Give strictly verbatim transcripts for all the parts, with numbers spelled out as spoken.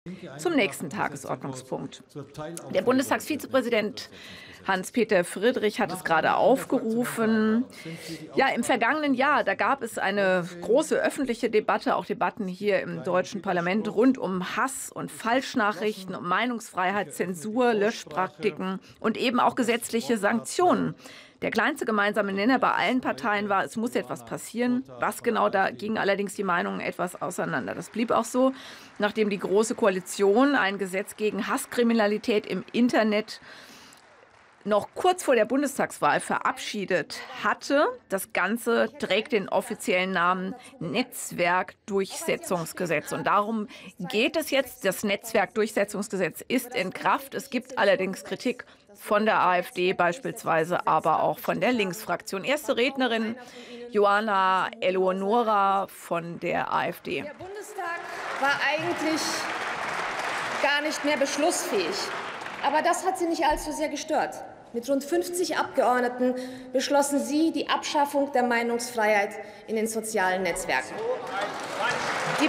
Zum nächsten Tagesordnungspunkt. Der Bundestagsvizepräsident Hans-Peter Friedrich hat es gerade aufgerufen. Ja, im vergangenen Jahr, da gab es eine große öffentliche Debatte, auch Debatten hier im deutschen Parlament rund um Hass und Falschnachrichten, um Meinungsfreiheit, Zensur, Löschpraktiken und eben auch gesetzliche Sanktionen. Der kleinste gemeinsame Nenner bei allen Parteien war, es muss etwas passieren. Was genau, da gingen allerdings die Meinungen etwas auseinander. Das blieb auch so, nachdem die Große Koalition ein Gesetz gegen Hasskriminalität im Internet noch kurz vor der Bundestagswahl verabschiedet hatte. Das Ganze trägt den offiziellen Namen Netzwerkdurchsetzungsgesetz. Und darum geht es jetzt. Das Netzwerkdurchsetzungsgesetz ist in Kraft. Es gibt allerdings Kritik von der AfD beispielsweise, aber auch von der Linksfraktion. Erste Rednerin Johanna Eleonora von der AfD. Der Bundestag war eigentlich gar nicht mehr beschlussfähig. Aber das hat sie nicht allzu sehr gestört. Mit rund fünfzig Abgeordneten beschlossen sie die Abschaffung der Meinungsfreiheit in den sozialen Netzwerken. Die,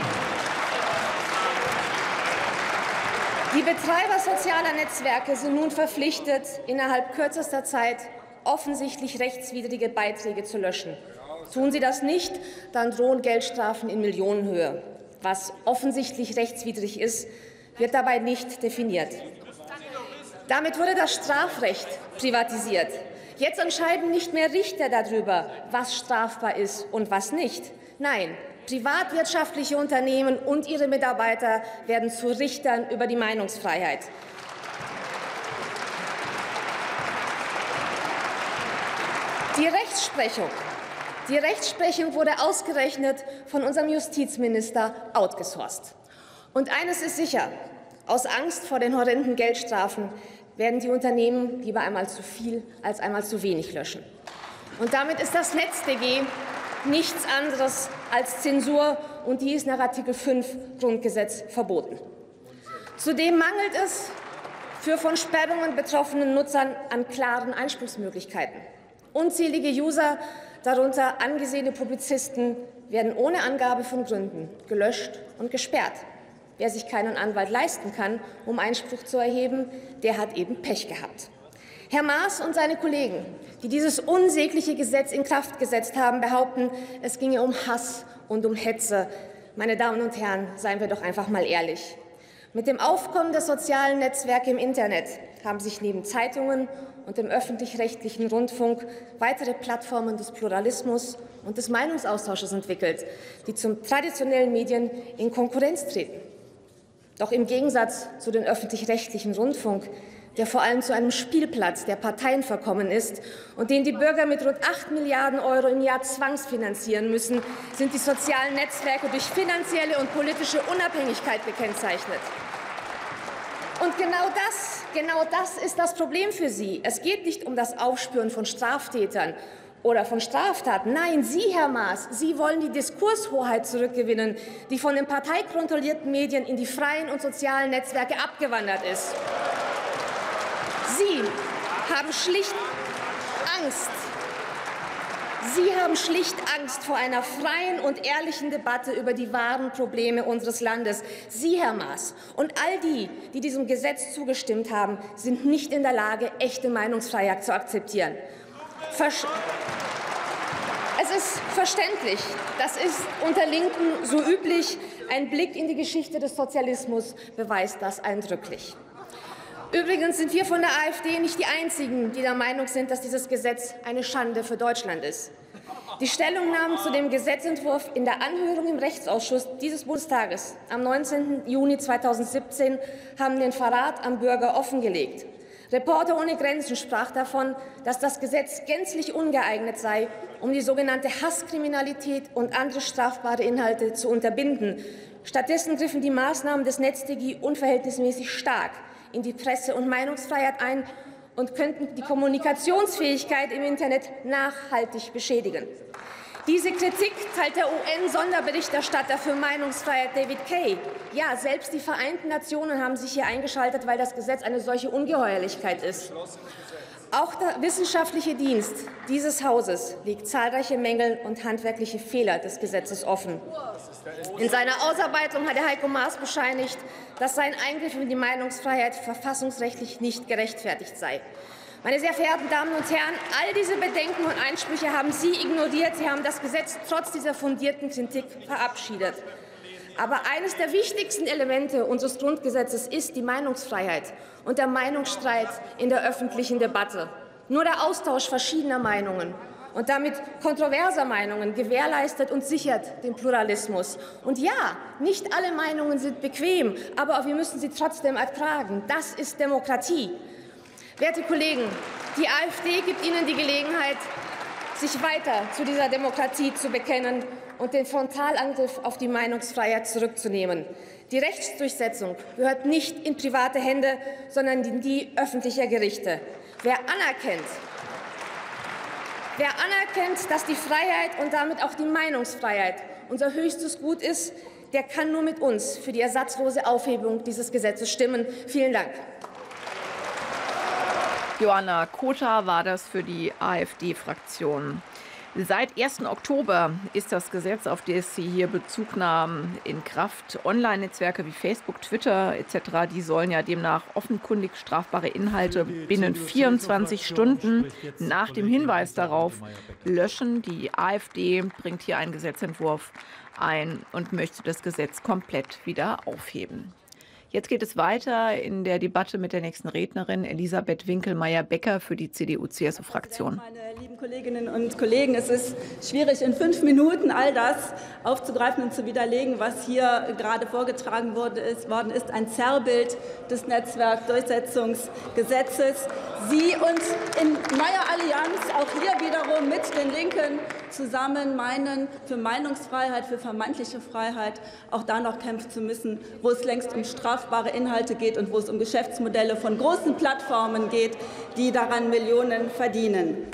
die Betreiber sozialer Netzwerke sind nun verpflichtet, innerhalb kürzester Zeit offensichtlich rechtswidrige Beiträge zu löschen. Tun sie das nicht, dann drohen Geldstrafen in Millionenhöhe. Was offensichtlich rechtswidrig ist, wird dabei nicht definiert. Damit wurde das Strafrecht privatisiert. Jetzt entscheiden nicht mehr Richter darüber, was strafbar ist und was nicht. Nein, privatwirtschaftliche Unternehmen und ihre Mitarbeiter werden zu Richtern über die Meinungsfreiheit. Die Rechtsprechung, die Rechtsprechung wurde ausgerechnet von unserem Justizminister outgesourced. Und eines ist sicher: Aus Angst vor den horrenden Geldstrafen werden die Unternehmen lieber einmal zu viel als einmal zu wenig löschen. Und damit ist das NetzDG nichts anderes als Zensur, und die ist nach Artikel fünf Grundgesetz verboten. Zudem mangelt es für von Sperrungen betroffenen Nutzern an klaren Einspruchsmöglichkeiten. Unzählige User, darunter angesehene Publizisten, werden ohne Angabe von Gründen gelöscht und gesperrt. Wer sich keinen Anwalt leisten kann, um Einspruch zu erheben, der hat eben Pech gehabt. Herr Maas und seine Kollegen, die dieses unsägliche Gesetz in Kraft gesetzt haben, behaupten, es ginge um Hass und um Hetze. Meine Damen und Herren, seien wir doch einfach mal ehrlich. Mit dem Aufkommen der sozialen Netzwerke im Internet haben sich neben Zeitungen und dem öffentlich-rechtlichen Rundfunk weitere Plattformen des Pluralismus und des Meinungsaustausches entwickelt, die zum traditionellen Medien in Konkurrenz treten. Doch im Gegensatz zu dem öffentlich-rechtlichen Rundfunk, der vor allem zu einem Spielplatz der Parteien verkommen ist und den die Bürger mit rund acht Milliarden Euro im Jahr zwangsfinanzieren müssen, sind die sozialen Netzwerke durch finanzielle und politische Unabhängigkeit gekennzeichnet. Und genau das, genau das ist das Problem für Sie. Es geht nicht um das Aufspüren von Straftätern oder von Straftaten. Nein, Sie, Herr Maas, Sie wollen die Diskurshoheit zurückgewinnen, die von den parteikontrollierten Medien in die freien und sozialen Netzwerke abgewandert ist. Sie haben schlicht Angst. Sie haben schlicht Angst vor einer freien und ehrlichen Debatte über die wahren Probleme unseres Landes. Sie, Herr Maas, und all die, die diesem Gesetz zugestimmt haben, sind nicht in der Lage, echte Meinungsfreiheit zu akzeptieren. Versch Es ist verständlich, das ist unter Linken so üblich. Ein Blick in die Geschichte des Sozialismus beweist das eindrücklich. Übrigens sind wir von der AfD nicht die Einzigen, die der Meinung sind, dass dieses Gesetz eine Schande für Deutschland ist. Die Stellungnahmen zu dem Gesetzentwurf in der Anhörung im Rechtsausschuss dieses Bundestages am neunzehnten Juni zweitausendsiebzehn haben den Verrat am Bürger offengelegt. Reporter ohne Grenzen sprach davon, dass das Gesetz gänzlich ungeeignet sei, um die sogenannte Hasskriminalität und andere strafbare Inhalte zu unterbinden. Stattdessen griffen die Maßnahmen des NetzDG unverhältnismäßig stark in die Presse- und Meinungsfreiheit ein und könnten die Kommunikationsfähigkeit im Internet nachhaltig beschädigen. Diese Kritik teilt der U N-Sonderberichterstatter für Meinungsfreiheit David Kaye. Ja, selbst die Vereinten Nationen haben sich hier eingeschaltet, weil das Gesetz eine solche Ungeheuerlichkeit ist. Auch der wissenschaftliche Dienst dieses Hauses legt zahlreiche Mängel und handwerkliche Fehler des Gesetzes offen. In seiner Ausarbeitung hat Herr Heiko Maas bescheinigt, dass sein Eingriff in die Meinungsfreiheit verfassungsrechtlich nicht gerechtfertigt sei. Meine sehr verehrten Damen und Herren, all diese Bedenken und Einsprüche haben Sie ignoriert. Sie haben das Gesetz trotz dieser fundierten Kritik verabschiedet. Aber eines der wichtigsten Elemente unseres Grundgesetzes ist die Meinungsfreiheit und der Meinungsstreit in der öffentlichen Debatte. Nur der Austausch verschiedener Meinungen und damit kontroverser Meinungen gewährleistet und sichert den Pluralismus. Und ja, nicht alle Meinungen sind bequem, aber wir müssen sie trotzdem ertragen. Das ist Demokratie. Werte Kollegen, die AfD gibt Ihnen die Gelegenheit, sich weiter zu dieser Demokratie zu bekennen und den Frontalangriff auf die Meinungsfreiheit zurückzunehmen. Die Rechtsdurchsetzung gehört nicht in private Hände, sondern in die öffentlicher Gerichte. Wer anerkennt, wer anerkennt, dass die Freiheit und damit auch die Meinungsfreiheit unser höchstes Gut ist, der kann nur mit uns für die ersatzlose Aufhebung dieses Gesetzes stimmen. Vielen Dank. Joanna Kota war das für die AfD-Fraktion. Seit ersten Oktober ist das Gesetz, auf das Sie hier Bezug nahmen, in Kraft. Online-Netzwerke wie Facebook, Twitter et cetera, die sollen ja demnach offenkundig strafbare Inhalte binnen vierundzwanzig Stunden nach dem Hinweis darauf löschen. Die AfD bringt hier einen Gesetzentwurf ein und möchte das Gesetz komplett wieder aufheben. Jetzt geht es weiter in der Debatte mit der nächsten Rednerin, Elisabeth Winkelmeier-Becker für die C D U-C S U-Fraktion. Meine lieben Kolleginnen und Kollegen, es ist schwierig, in fünf Minuten all das aufzugreifen und zu widerlegen, was hier gerade vorgetragen worden ist. Worden ist ein Zerrbild des Netzwerkdurchsetzungsgesetzes. Sie und in neuer Allianz, auch hier wiederum mit den Linken zusammen, meinen, für Meinungsfreiheit, für vermeintliche Freiheit auch da noch kämpfen zu müssen, wo es längst um strafbare Inhalte geht und wo es um Geschäftsmodelle von großen Plattformen geht, die daran Millionen verdienen.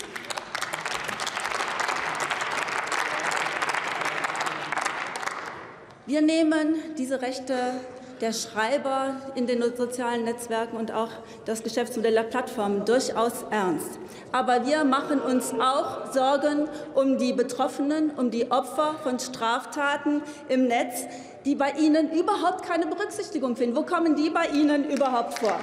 Wir nehmen diese Rechte der Schreiber in den sozialen Netzwerken und auch das Geschäftsmodell der Plattformen durchaus ernst. Aber wir machen uns auch Sorgen um die Betroffenen, um die Opfer von Straftaten im Netz, die bei Ihnen überhaupt keine Berücksichtigung finden. Wo kommen die bei Ihnen überhaupt vor?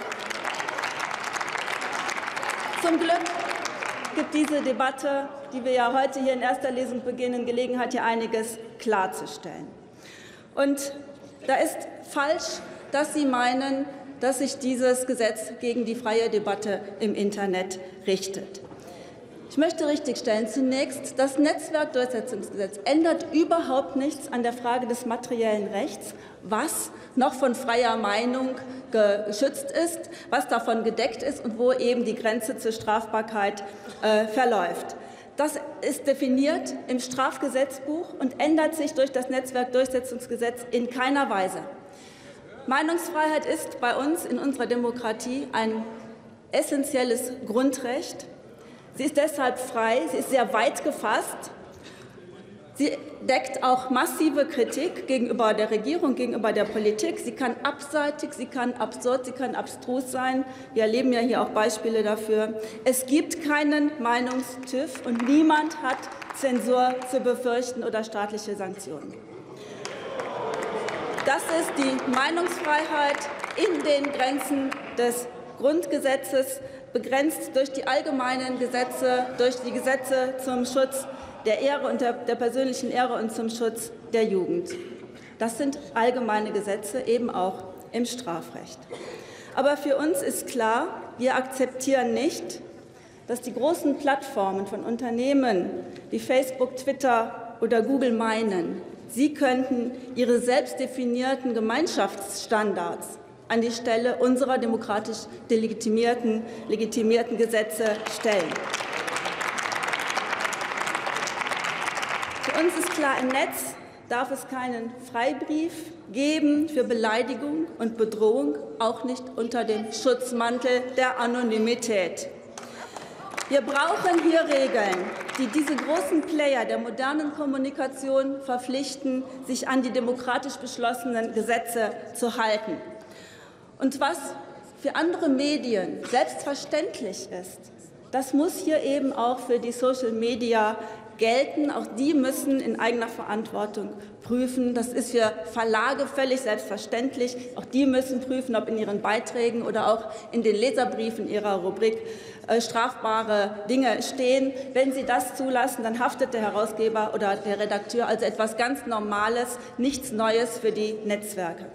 Zum Glück gibt diese Debatte, die wir ja heute hier in erster Lesung beginnen, Gelegenheit, hier einiges klarzustellen. Und da ist falsch, dass Sie meinen, dass sich dieses Gesetz gegen die freie Debatte im Internet richtet. Ich möchte richtigstellen, zunächst, das Netzwerkdurchsetzungsgesetz ändert überhaupt nichts an der Frage des materiellen Rechts, was noch von freier Meinung geschützt ist, was davon gedeckt ist und wo eben die Grenze zur Strafbarkeit äh, verläuft. Das ist definiert im Strafgesetzbuch und ändert sich durch das Netzwerkdurchsetzungsgesetz in keiner Weise. Meinungsfreiheit ist bei uns in unserer Demokratie ein essentielles Grundrecht. Sie ist deshalb frei, sie ist sehr weit gefasst. Sie deckt auch massive Kritik gegenüber der Regierung, gegenüber der Politik. Sie kann abseitig, sie kann absurd, sie kann abstrus sein. Wir erleben ja hier auch Beispiele dafür. Es gibt keinen Meinungstüv und niemand hat Zensur zu befürchten oder staatliche Sanktionen. Das ist die Meinungsfreiheit in den Grenzen des Grundgesetzes, begrenzt durch die allgemeinen Gesetze, durch die Gesetze zum Schutz der Ehre und der, der persönlichen Ehre und zum Schutz der Jugend. Das sind allgemeine Gesetze, eben auch im Strafrecht. Aber für uns ist klar, wir akzeptieren nicht, dass die großen Plattformen von Unternehmen wie Facebook, Twitter oder Google meinen, sie könnten ihre selbst definierten Gemeinschaftsstandards an die Stelle unserer demokratisch delegitimierten, legitimierten Gesetze stellen. Für uns ist klar, im Netz darf es keinen Freibrief geben für Beleidigung und Bedrohung, auch nicht unter dem Schutzmantel der Anonymität. Wir brauchen hier Regeln, die diese großen Player der modernen Kommunikation verpflichten, sich an die demokratisch beschlossenen Gesetze zu halten. Und was für andere Medien selbstverständlich ist, Das muss hier eben auch für die Social Media gelten. Auch die müssen in eigener Verantwortung prüfen. Das ist für Verlage völlig selbstverständlich. Auch die müssen prüfen, ob in ihren Beiträgen oder auch in den Leserbriefen ihrer Rubrik äh, strafbare Dinge stehen. Wenn sie das zulassen, dann haftet der Herausgeber oder der Redakteur, also etwas ganz Normales, nichts Neues für die Netzwerke.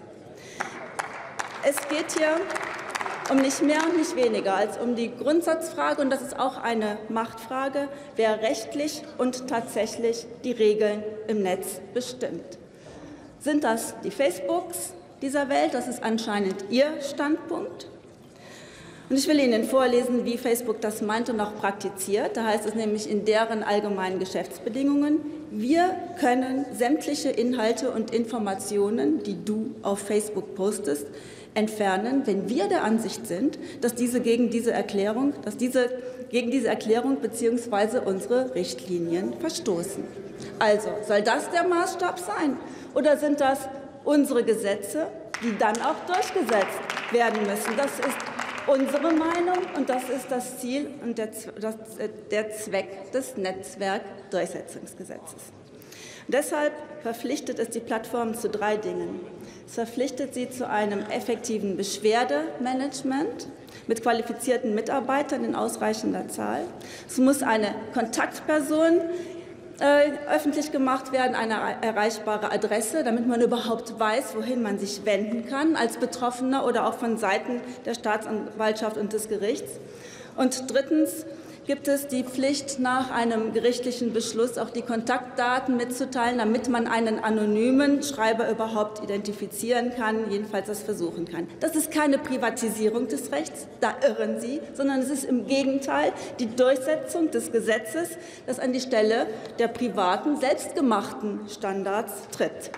Es geht hier um nicht mehr und nicht weniger als um die Grundsatzfrage, und das ist auch eine Machtfrage, wer rechtlich und tatsächlich die Regeln im Netz bestimmt. Sind das die Facebooks dieser Welt? Das ist anscheinend Ihr Standpunkt. Und ich will Ihnen vorlesen, wie Facebook das meint und auch praktiziert. Da heißt es nämlich in deren allgemeinen Geschäftsbedingungen: Wir können sämtliche Inhalte und Informationen, die du auf Facebook postest, entfernen, wenn wir der Ansicht sind, dass diese gegen diese Erklärung, dass diese gegen diese Erklärung bzw. unsere Richtlinien verstoßen. Also soll das der Maßstab sein, oder sind das unsere Gesetze, die dann auch durchgesetzt werden müssen? Das ist unsere Meinung und das ist das Ziel und der, das, der Zweck des Netzwerkdurchsetzungsgesetzes. Und deshalb verpflichtet es die Plattformen zu drei Dingen. Es verpflichtet sie zu einem effektiven Beschwerdemanagement mit qualifizierten Mitarbeitern in ausreichender Zahl. Es muss eine Kontaktperson äh, öffentlich gemacht werden, eine erreichbare Adresse, damit man überhaupt weiß, wohin man sich wenden kann als Betroffener oder auch von Seiten der Staatsanwaltschaft und des Gerichts. Und drittens gibt es die Pflicht, nach einem gerichtlichen Beschluss auch die Kontaktdaten mitzuteilen, damit man einen anonymen Schreiber überhaupt identifizieren kann, jedenfalls das versuchen kann. Das ist keine Privatisierung des Rechts, da irren Sie, sondern es ist im Gegenteil die Durchsetzung des Gesetzes, das an die Stelle der privaten, selbstgemachten Standards tritt.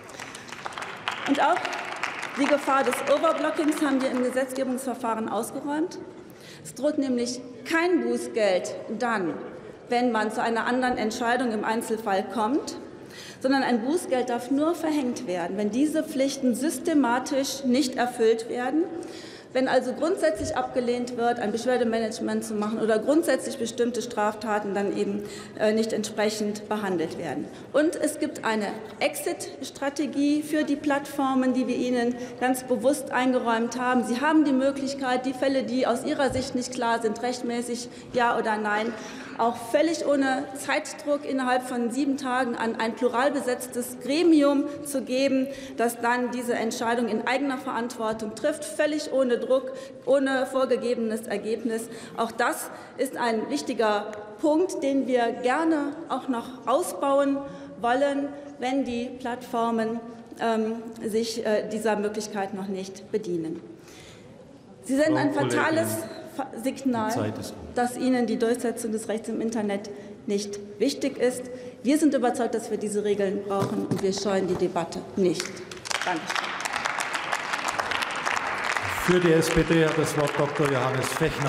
Und auch die Gefahr des Overblockings haben wir im Gesetzgebungsverfahren ausgeräumt. Es droht nämlich kein Bußgeld dann, wenn man zu einer anderen Entscheidung im Einzelfall kommt, sondern ein Bußgeld darf nur verhängt werden, wenn diese Pflichten systematisch nicht erfüllt werden. Wenn also grundsätzlich abgelehnt wird, ein Beschwerdemanagement zu machen oder grundsätzlich bestimmte Straftaten dann eben nicht entsprechend behandelt werden. Und es gibt eine Exit-Strategie für die Plattformen, die wir Ihnen ganz bewusst eingeräumt haben. Sie haben die Möglichkeit, die Fälle, die aus Ihrer Sicht nicht klar sind, rechtmäßig ja oder nein, auch völlig ohne Zeitdruck innerhalb von sieben Tagen an ein plural besetztes Gremium zu geben, das dann diese Entscheidung in eigener Verantwortung trifft, völlig ohne Druck, ohne vorgegebenes Ergebnis. Auch das ist ein wichtiger Punkt, den wir gerne auch noch ausbauen wollen, wenn die Plattformen ähm, sich äh, dieser Möglichkeit noch nicht bedienen. Sie senden ein fatales Signal, dass Ihnen die Durchsetzung des Rechts im Internet nicht wichtig ist. Wir sind überzeugt, dass wir diese Regeln brauchen, und wir scheuen die Debatte nicht. Danke. Für die S P D hat das Wort Doktor Johannes Fechner.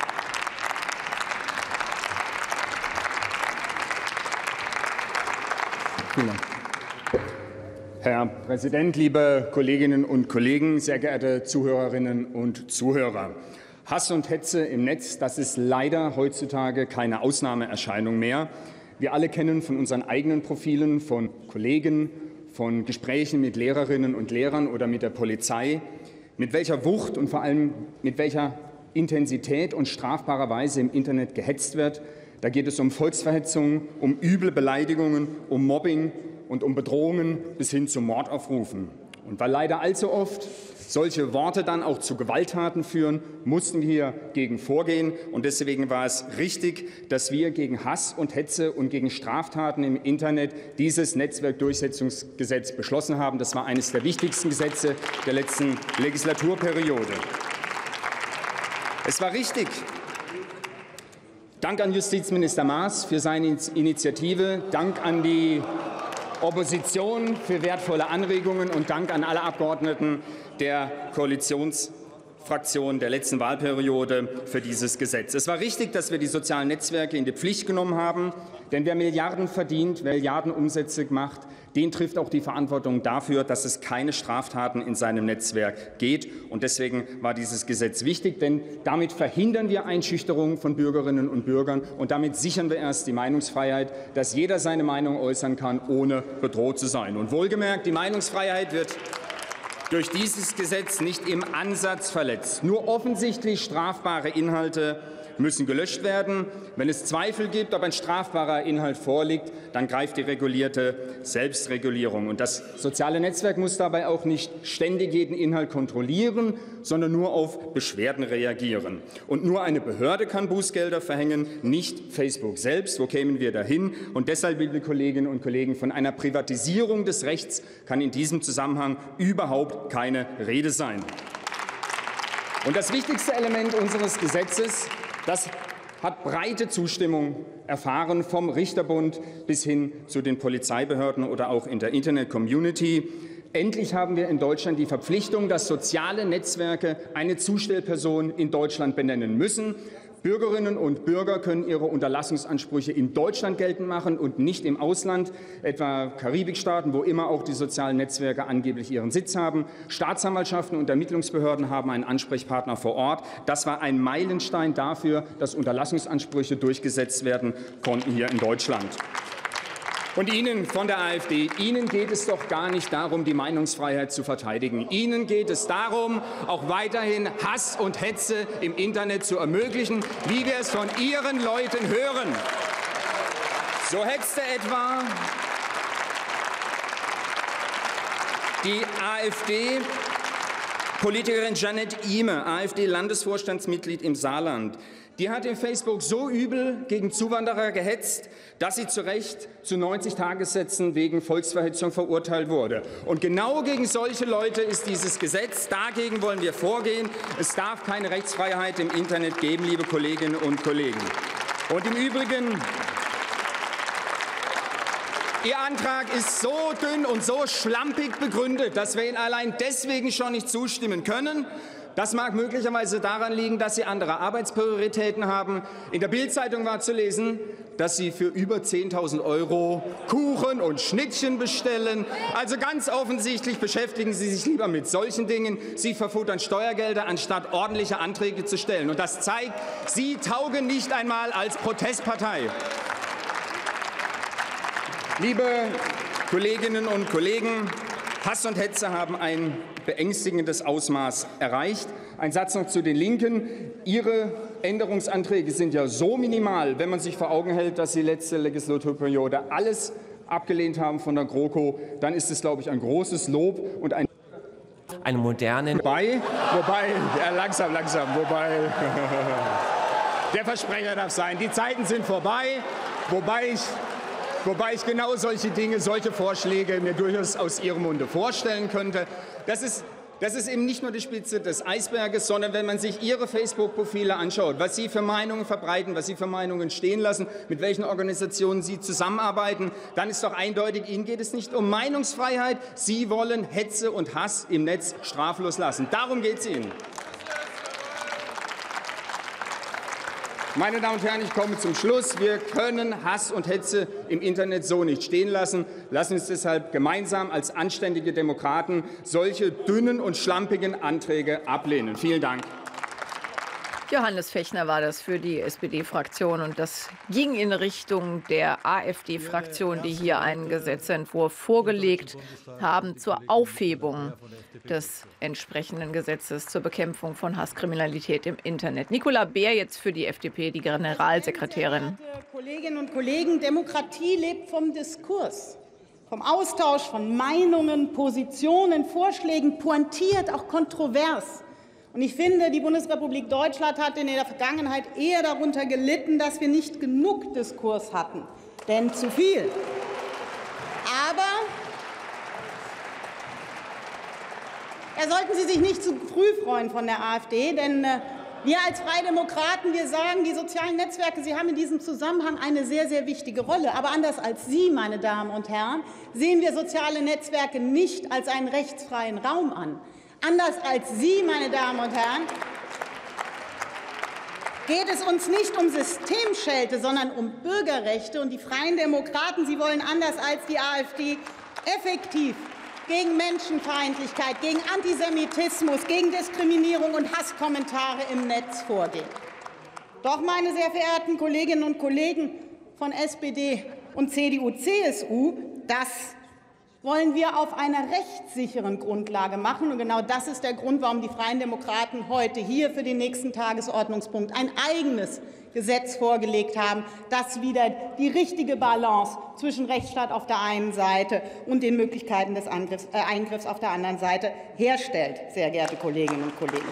Vielen Dank. Herr Präsident, liebe Kolleginnen und Kollegen, sehr geehrte Zuhörerinnen und Zuhörer! Hass und Hetze im Netz, das ist leider heutzutage keine Ausnahmeerscheinung mehr. Wir alle kennen von unseren eigenen Profilen, von Kollegen, von Gesprächen mit Lehrerinnen und Lehrern oder mit der Polizei, mit welcher Wucht und vor allem mit welcher Intensität und strafbarer Weise im Internet gehetzt wird. Da geht es um Volksverhetzung, um üble Beleidigungen, um Mobbing und um Bedrohungen bis hin zu Mordaufrufen. Und weil leider allzu oft solche Worte dann auch zu Gewalttaten führen, mussten wir gegen vorgehen. Und deswegen war es richtig, dass wir gegen Hass und Hetze und gegen Straftaten im Internet dieses Netzwerkdurchsetzungsgesetz beschlossen haben. Das war eines der wichtigsten Gesetze der letzten Legislaturperiode. Es war richtig. Dank an Justizminister Maas für seine Initiative, Dank an die Opposition für wertvolle Anregungen und Dank an alle Abgeordneten der Koalitionsfraktion der letzten Wahlperiode für dieses Gesetz. Es war richtig, dass wir die sozialen Netzwerke in die Pflicht genommen haben. Denn wer Milliarden verdient, wer Milliarden Umsätze macht, den trifft auch die Verantwortung dafür, dass es keine Straftaten in seinem Netzwerk geht. Und deswegen war dieses Gesetz wichtig, denn damit verhindern wir Einschüchterung von Bürgerinnen und Bürgern und damit sichern wir erst die Meinungsfreiheit, dass jeder seine Meinung äußern kann, ohne bedroht zu sein. Und wohlgemerkt, die Meinungsfreiheit wird durch dieses Gesetz nicht im Ansatz verletzt. Nur offensichtlich strafbare Inhalte müssen gelöscht werden. Wenn es Zweifel gibt, ob ein strafbarer Inhalt vorliegt, dann greift die regulierte Selbstregulierung. Und das soziale Netzwerk muss dabei auch nicht ständig jeden Inhalt kontrollieren, sondern nur auf Beschwerden reagieren. Und nur eine Behörde kann Bußgelder verhängen, nicht Facebook selbst. Wo kämen wir dahin? Und deshalb, liebe Kolleginnen und Kollegen, von einer Privatisierung des Rechts kann in diesem Zusammenhang überhaupt keine Rede sein. Und das wichtigste Element unseres Gesetzes, das hat breite Zustimmung erfahren, vom Richterbund bis hin zu den Polizeibehörden oder auch in der Internet-Community. Endlich haben wir in Deutschland die Verpflichtung, dass soziale Netzwerke eine Zustellperson in Deutschland benennen müssen. Bürgerinnen und Bürger können ihre Unterlassungsansprüche in Deutschland geltend machen und nicht im Ausland, etwa Karibikstaaten, wo immer auch die sozialen Netzwerke angeblich ihren Sitz haben. Staatsanwaltschaften und Ermittlungsbehörden haben einen Ansprechpartner vor Ort. Das war ein Meilenstein dafür, dass Unterlassungsansprüche durchgesetzt werden konnten hier in Deutschland. Und Ihnen von der AfD, Ihnen geht es doch gar nicht darum, die Meinungsfreiheit zu verteidigen. Ihnen geht es darum, auch weiterhin Hass und Hetze im Internet zu ermöglichen, wie wir es von Ihren Leuten hören. So hetzte etwa die AfD-Politikerin Jeanette Ihme, AfD-Landesvorstandsmitglied im Saarland. Die hat in Facebook so übel gegen Zuwanderer gehetzt, dass sie zu Recht zu neunzig Tagessätzen wegen Volksverhetzung verurteilt wurde. Und genau gegen solche Leute ist dieses Gesetz. Dagegen wollen wir vorgehen. Es darf keine Rechtsfreiheit im Internet geben, liebe Kolleginnen und Kollegen. Und im Übrigen, Ihr Antrag ist so dünn und so schlampig begründet, dass wir ihn allein deswegen schon nicht zustimmen können. Das mag möglicherweise daran liegen, dass Sie andere Arbeitsprioritäten haben. In der Bild-Zeitung war zu lesen, dass Sie für über zehntausend Euro Kuchen und Schnittchen bestellen. Also ganz offensichtlich beschäftigen Sie sich lieber mit solchen Dingen. Sie verfuttern Steuergelder, anstatt ordentliche Anträge zu stellen. Und das zeigt, Sie taugen nicht einmal als Protestpartei. Liebe Kolleginnen und Kollegen, Hass und Hetze haben ein beängstigendes Ausmaß erreicht. Ein Satz noch zu den Linken. Ihre Änderungsanträge sind ja so minimal, wenn man sich vor Augen hält, dass Sie letzte Legislaturperiode alles abgelehnt haben von der GroKo, dann ist es, glaube ich, ein großes Lob und ein eine moderne. Wobei, wobei, ja, langsam, langsam, wobei, der Versprecher darf sein. Die Zeiten sind vorbei, wobei ich Wobei ich genau solche Dinge, solche Vorschläge mir durchaus aus Ihrem Munde vorstellen könnte. Das ist, das ist eben nicht nur die Spitze des Eisberges, sondern wenn man sich Ihre Facebook-Profile anschaut, was Sie für Meinungen verbreiten, was Sie für Meinungen stehen lassen, mit welchen Organisationen Sie zusammenarbeiten, dann ist doch eindeutig, Ihnen geht es nicht um Meinungsfreiheit. Sie wollen Hetze und Hass im Netz straflos lassen. Darum geht es Ihnen. Meine Damen und Herren, ich komme zum Schluss. Wir können Hass und Hetze im Internet so nicht stehen lassen. Lassen Sie uns deshalb gemeinsam als anständige Demokraten solche dünnen und schlampigen Anträge ablehnen. Vielen Dank. Johannes Fechner war das für die S P D-Fraktion. Und das ging in Richtung der AfD-Fraktion, die hier einen Gesetzentwurf vorgelegt haben zur Aufhebung des entsprechenden Gesetzes zur Bekämpfung von Hasskriminalität im Internet. Nicola Beer jetzt für die F D P, die Generalsekretärin. Kolleginnen und Kollegen, Demokratie lebt vom Diskurs, vom Austausch von Meinungen, Positionen, Vorschlägen, pointiert, auch kontrovers. Und ich finde, die Bundesrepublik Deutschland hat in der Vergangenheit eher darunter gelitten, dass wir nicht genug Diskurs hatten, denn zu viel. Aber ja, sollten Sie sich nicht zu früh freuen von der AfD, denn äh, wir als Freie Demokraten, wir sagen, die sozialen Netzwerke, sie haben in diesem Zusammenhang eine sehr, sehr wichtige Rolle. Aber anders als Sie, meine Damen und Herren, sehen wir soziale Netzwerke nicht als einen rechtsfreien Raum an. Anders als Sie, meine Damen und Herren, geht es uns nicht um Systemschelte, sondern um Bürgerrechte. Und die Freien Demokraten, sie wollen anders als die AfD effektiv gegen Menschenfeindlichkeit, gegen Antisemitismus, gegen Diskriminierung und Hasskommentare im Netz vorgehen. Doch, meine sehr verehrten Kolleginnen und Kollegen von S P D und C D U C S U, das wollen wir auf einer rechtssicheren Grundlage machen. Und genau das ist der Grund, warum die Freien Demokraten heute hier für den nächsten Tagesordnungspunkt ein eigenes Gesetz vorgelegt haben, das wieder die richtige Balance zwischen Rechtsstaat auf der einen Seite und den Möglichkeiten des Angriffs, äh, Eingriffs auf der anderen Seite herstellt, sehr geehrte Kolleginnen und Kollegen.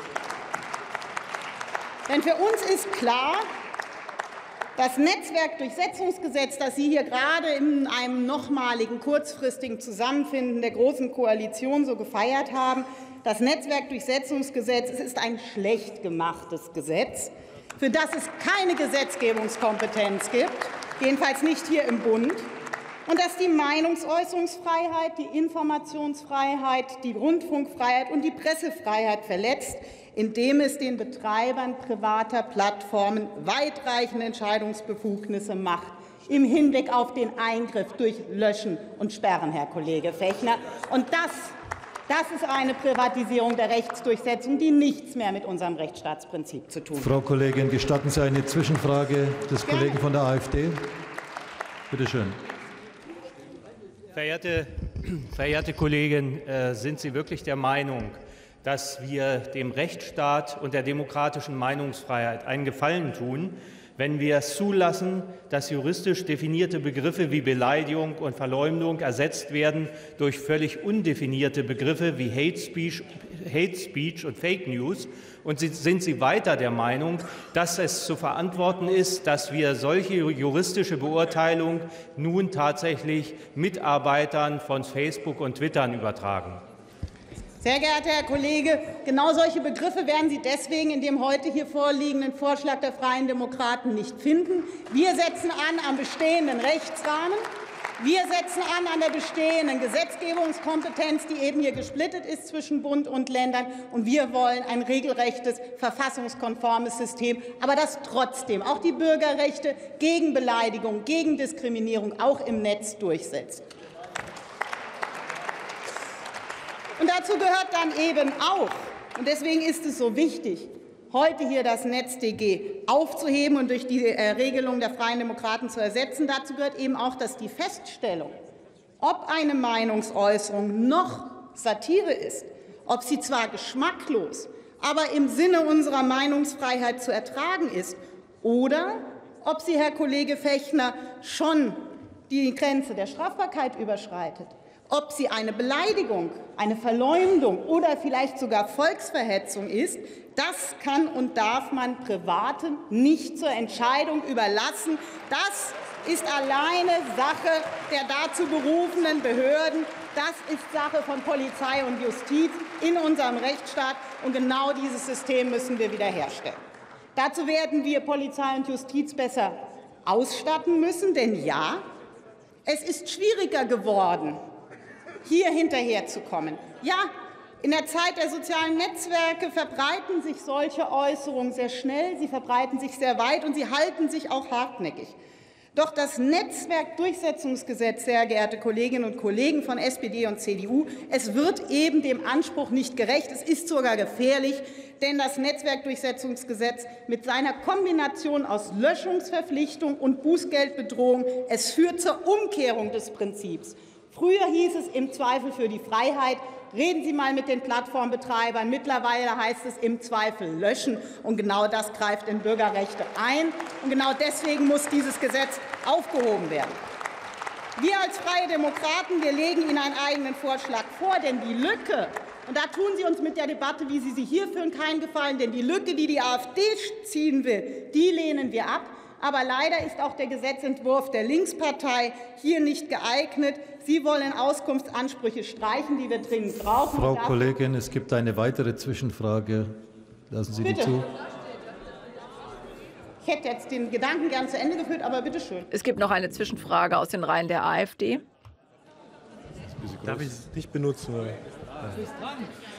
Denn für uns ist klar, das Netzwerkdurchsetzungsgesetz, das Sie hier gerade in einem nochmaligen kurzfristigen Zusammenfinden der Großen Koalition so gefeiert haben, das Netzwerkdurchsetzungsgesetz, es ist ein schlecht gemachtes Gesetz, für das es keine Gesetzgebungskompetenz gibt, jedenfalls nicht hier im Bund, und das die Meinungsäußerungsfreiheit, die Informationsfreiheit, die Rundfunkfreiheit und die Pressefreiheit verletzt, indem es den Betreibern privater Plattformen weitreichende Entscheidungsbefugnisse macht im Hinblick auf den Eingriff durch Löschen und Sperren, Herr Kollege Fechner. Und das, das ist eine Privatisierung der Rechtsdurchsetzung, die nichts mehr mit unserem Rechtsstaatsprinzip zu tun hat. Frau Kollegin, gestatten Sie eine Zwischenfrage des Gerne. Kollegen von der AfD? Bitte schön. Verehrte, verehrte Kollegin, äh, sind Sie wirklich der Meinung, dass wir dem Rechtsstaat und der demokratischen Meinungsfreiheit einen Gefallen tun, wenn wir es zulassen, dass juristisch definierte Begriffe wie Beleidigung und Verleumdung ersetzt werden durch völlig undefinierte Begriffe wie Hate Speech, Hate Speech und Fake News? Und sind Sie weiter der Meinung, dass es zu verantworten ist, dass wir solche juristische Beurteilung nun tatsächlich Mitarbeitern von Facebook und Twitter übertragen? Sehr geehrter Herr Kollege, genau solche Begriffe werden Sie deswegen in dem heute hier vorliegenden Vorschlag der Freien Demokraten nicht finden. Wir setzen an am bestehenden Rechtsrahmen. Wir setzen an an der bestehenden Gesetzgebungskompetenz, die eben hier gesplittet ist zwischen Bund und Ländern. Und wir wollen ein regelrechtes, verfassungskonformes System, aber das trotzdem auch die Bürgerrechte gegen Beleidigung, gegen Diskriminierung auch im Netz durchsetzt. Und dazu gehört dann eben auch, und deswegen ist es so wichtig, heute hier das NetzDG aufzuheben und durch die äh, Regelung der Freien Demokraten zu ersetzen. Dazu gehört eben auch, dass die Feststellung, ob eine Meinungsäußerung noch Satire ist, ob sie zwar geschmacklos, aber im Sinne unserer Meinungsfreiheit zu ertragen ist, oder ob sie, Herr Kollege Fechner, schon die Grenze der Strafbarkeit überschreitet. Ob sie eine Beleidigung, eine Verleumdung oder vielleicht sogar Volksverhetzung ist, das kann und darf man Privaten nicht zur Entscheidung überlassen. Das ist alleine Sache der dazu berufenen Behörden. Das ist Sache von Polizei und Justiz in unserem Rechtsstaat. Und genau dieses System müssen wir wiederherstellen. Dazu werden wir Polizei und Justiz besser ausstatten müssen. Denn ja, es ist schwieriger geworden, hier hinterherzukommen. Ja, in der Zeit der sozialen Netzwerke verbreiten sich solche Äußerungen sehr schnell, sie verbreiten sich sehr weit und sie halten sich auch hartnäckig. Doch das Netzwerkdurchsetzungsgesetz, sehr geehrte Kolleginnen und Kollegen von S P D und C D U, es wird eben dem Anspruch nicht gerecht. Es ist sogar gefährlich, denn das Netzwerkdurchsetzungsgesetz mit seiner Kombination aus Löschungsverpflichtung und Bußgeldbedrohung, es führt zur Umkehrung des Prinzips. Früher hieß es im Zweifel für die Freiheit. Reden Sie mal mit den Plattformbetreibern. Mittlerweile heißt es im Zweifel löschen. Und genau das greift in Bürgerrechte ein. Und genau deswegen muss dieses Gesetz aufgehoben werden. Wir als Freie Demokraten, wir legen Ihnen einen eigenen Vorschlag vor, denn die Lücke, und da tun Sie uns mit der Debatte, wie Sie sie hier führen, keinen Gefallen, denn die Lücke, die die AfD ziehen will, die lehnen wir ab. Aber leider ist auch der Gesetzentwurf der Linkspartei hier nicht geeignet. Sie wollen Auskunftsansprüche streichen, die wir dringend brauchen. Frau Kollegin, es gibt eine weitere Zwischenfrage. Lassen Sie die zu. Ich hätte jetzt den Gedanken gern zu Ende geführt, aber bitte schön. Es gibt noch eine Zwischenfrage aus den Reihen der AfD. Darf ich es nicht benutzen?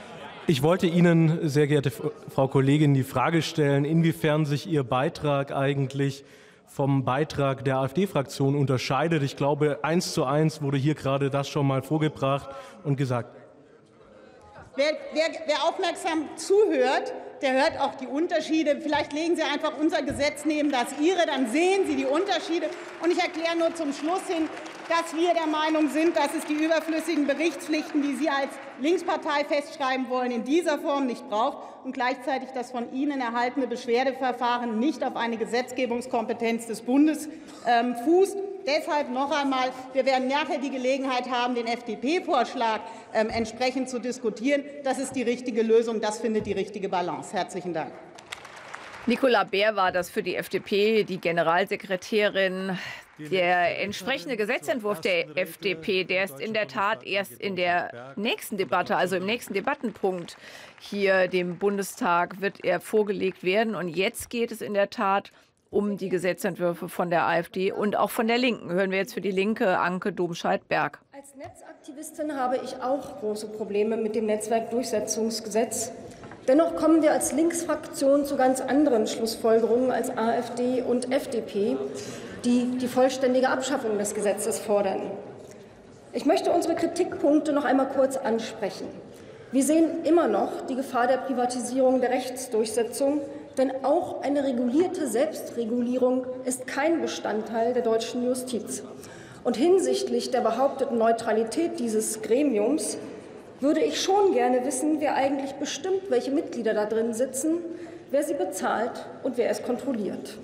Ich wollte Ihnen, sehr geehrte Frau Kollegin, die Frage stellen, inwiefern sich Ihr Beitrag eigentlich vom Beitrag der AfD-Fraktion unterscheidet. Ich glaube, eins zu eins wurde hier gerade das schon mal vorgebracht und gesagt. Wer, wer, wer aufmerksam zuhört, der hört auch die Unterschiede. Vielleicht legen Sie einfach unser Gesetz neben das Ihre, dann sehen Sie die Unterschiede. Und ich erkläre nur zum Schluss hin, dass wir der Meinung sind, dass es die überflüssigen Berichtspflichten, die Sie als Linkspartei festschreiben wollen, in dieser Form nicht braucht und gleichzeitig das von Ihnen erhaltene Beschwerdeverfahren nicht auf eine Gesetzgebungskompetenz des Bundes ähm, fußt. Deshalb noch einmal, wir werden nachher die Gelegenheit haben, den F D P-Vorschlag ähm, entsprechend zu diskutieren. Das ist die richtige Lösung, das findet die richtige Balance. Herzlichen Dank. Nicola Beer war das für die F D P, die Generalsekretärin. Der entsprechende Gesetzentwurf der F D P, der ist in der Tat erst in der nächsten Debatte, also im nächsten Debattenpunkt hier dem Bundestag, wird er vorgelegt werden. Und jetzt geht es in der Tat um die Gesetzentwürfe von der AfD und auch von der Linken. Hören wir jetzt für die Linke Anke Domscheit-Berg. Als Netzaktivistin habe ich auch große Probleme mit dem Netzwerkdurchsetzungsgesetz. Dennoch kommen wir als Linksfraktion zu ganz anderen Schlussfolgerungen als AfD und F D P, die die vollständige Abschaffung des Gesetzes fordern. Ich möchte unsere Kritikpunkte noch einmal kurz ansprechen. Wir sehen immer noch die Gefahr der Privatisierung der Rechtsdurchsetzung, denn auch eine regulierte Selbstregulierung ist kein Bestandteil der deutschen Justiz. Und hinsichtlich der behaupteten Neutralität dieses Gremiums würde ich schon gerne wissen, wer eigentlich bestimmt, welche Mitglieder da drin sitzen, wer sie bezahlt und wer es kontrolliert.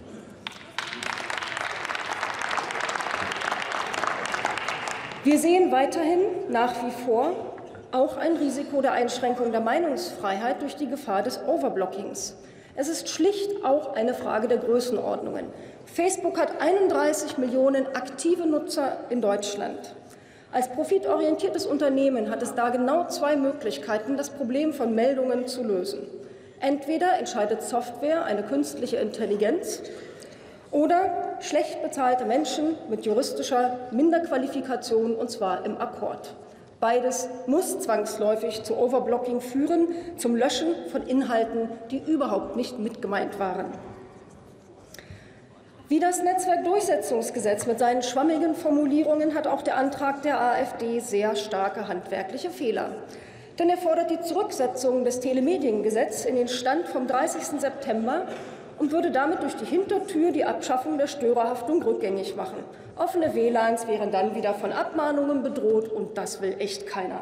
Wir sehen weiterhin nach wie vor auch ein Risiko der Einschränkung der Meinungsfreiheit durch die Gefahr des Overblockings. Es ist schlicht auch eine Frage der Größenordnungen. Facebook hat einunddreißig Millionen aktive Nutzer in Deutschland. Als profitorientiertes Unternehmen hat es da genau zwei Möglichkeiten, das Problem von Meldungen zu lösen. Entweder entscheidet Software, eine künstliche Intelligenz, oder schlecht bezahlte Menschen mit juristischer Minderqualifikation, und zwar im Akkord. Beides muss zwangsläufig zu Overblocking führen, zum Löschen von Inhalten, die überhaupt nicht mitgemeint waren. Wie das Netzwerkdurchsetzungsgesetz mit seinen schwammigen Formulierungen hat auch der Antrag der AfD sehr starke handwerkliche Fehler. Denn er fordert die Zurücksetzung des Telemediengesetzes in den Stand vom dreißigsten September und würde damit durch die Hintertür die Abschaffung der Störerhaftung rückgängig machen. Offene W L A Ns wären dann wieder von Abmahnungen bedroht, und das will echt keiner.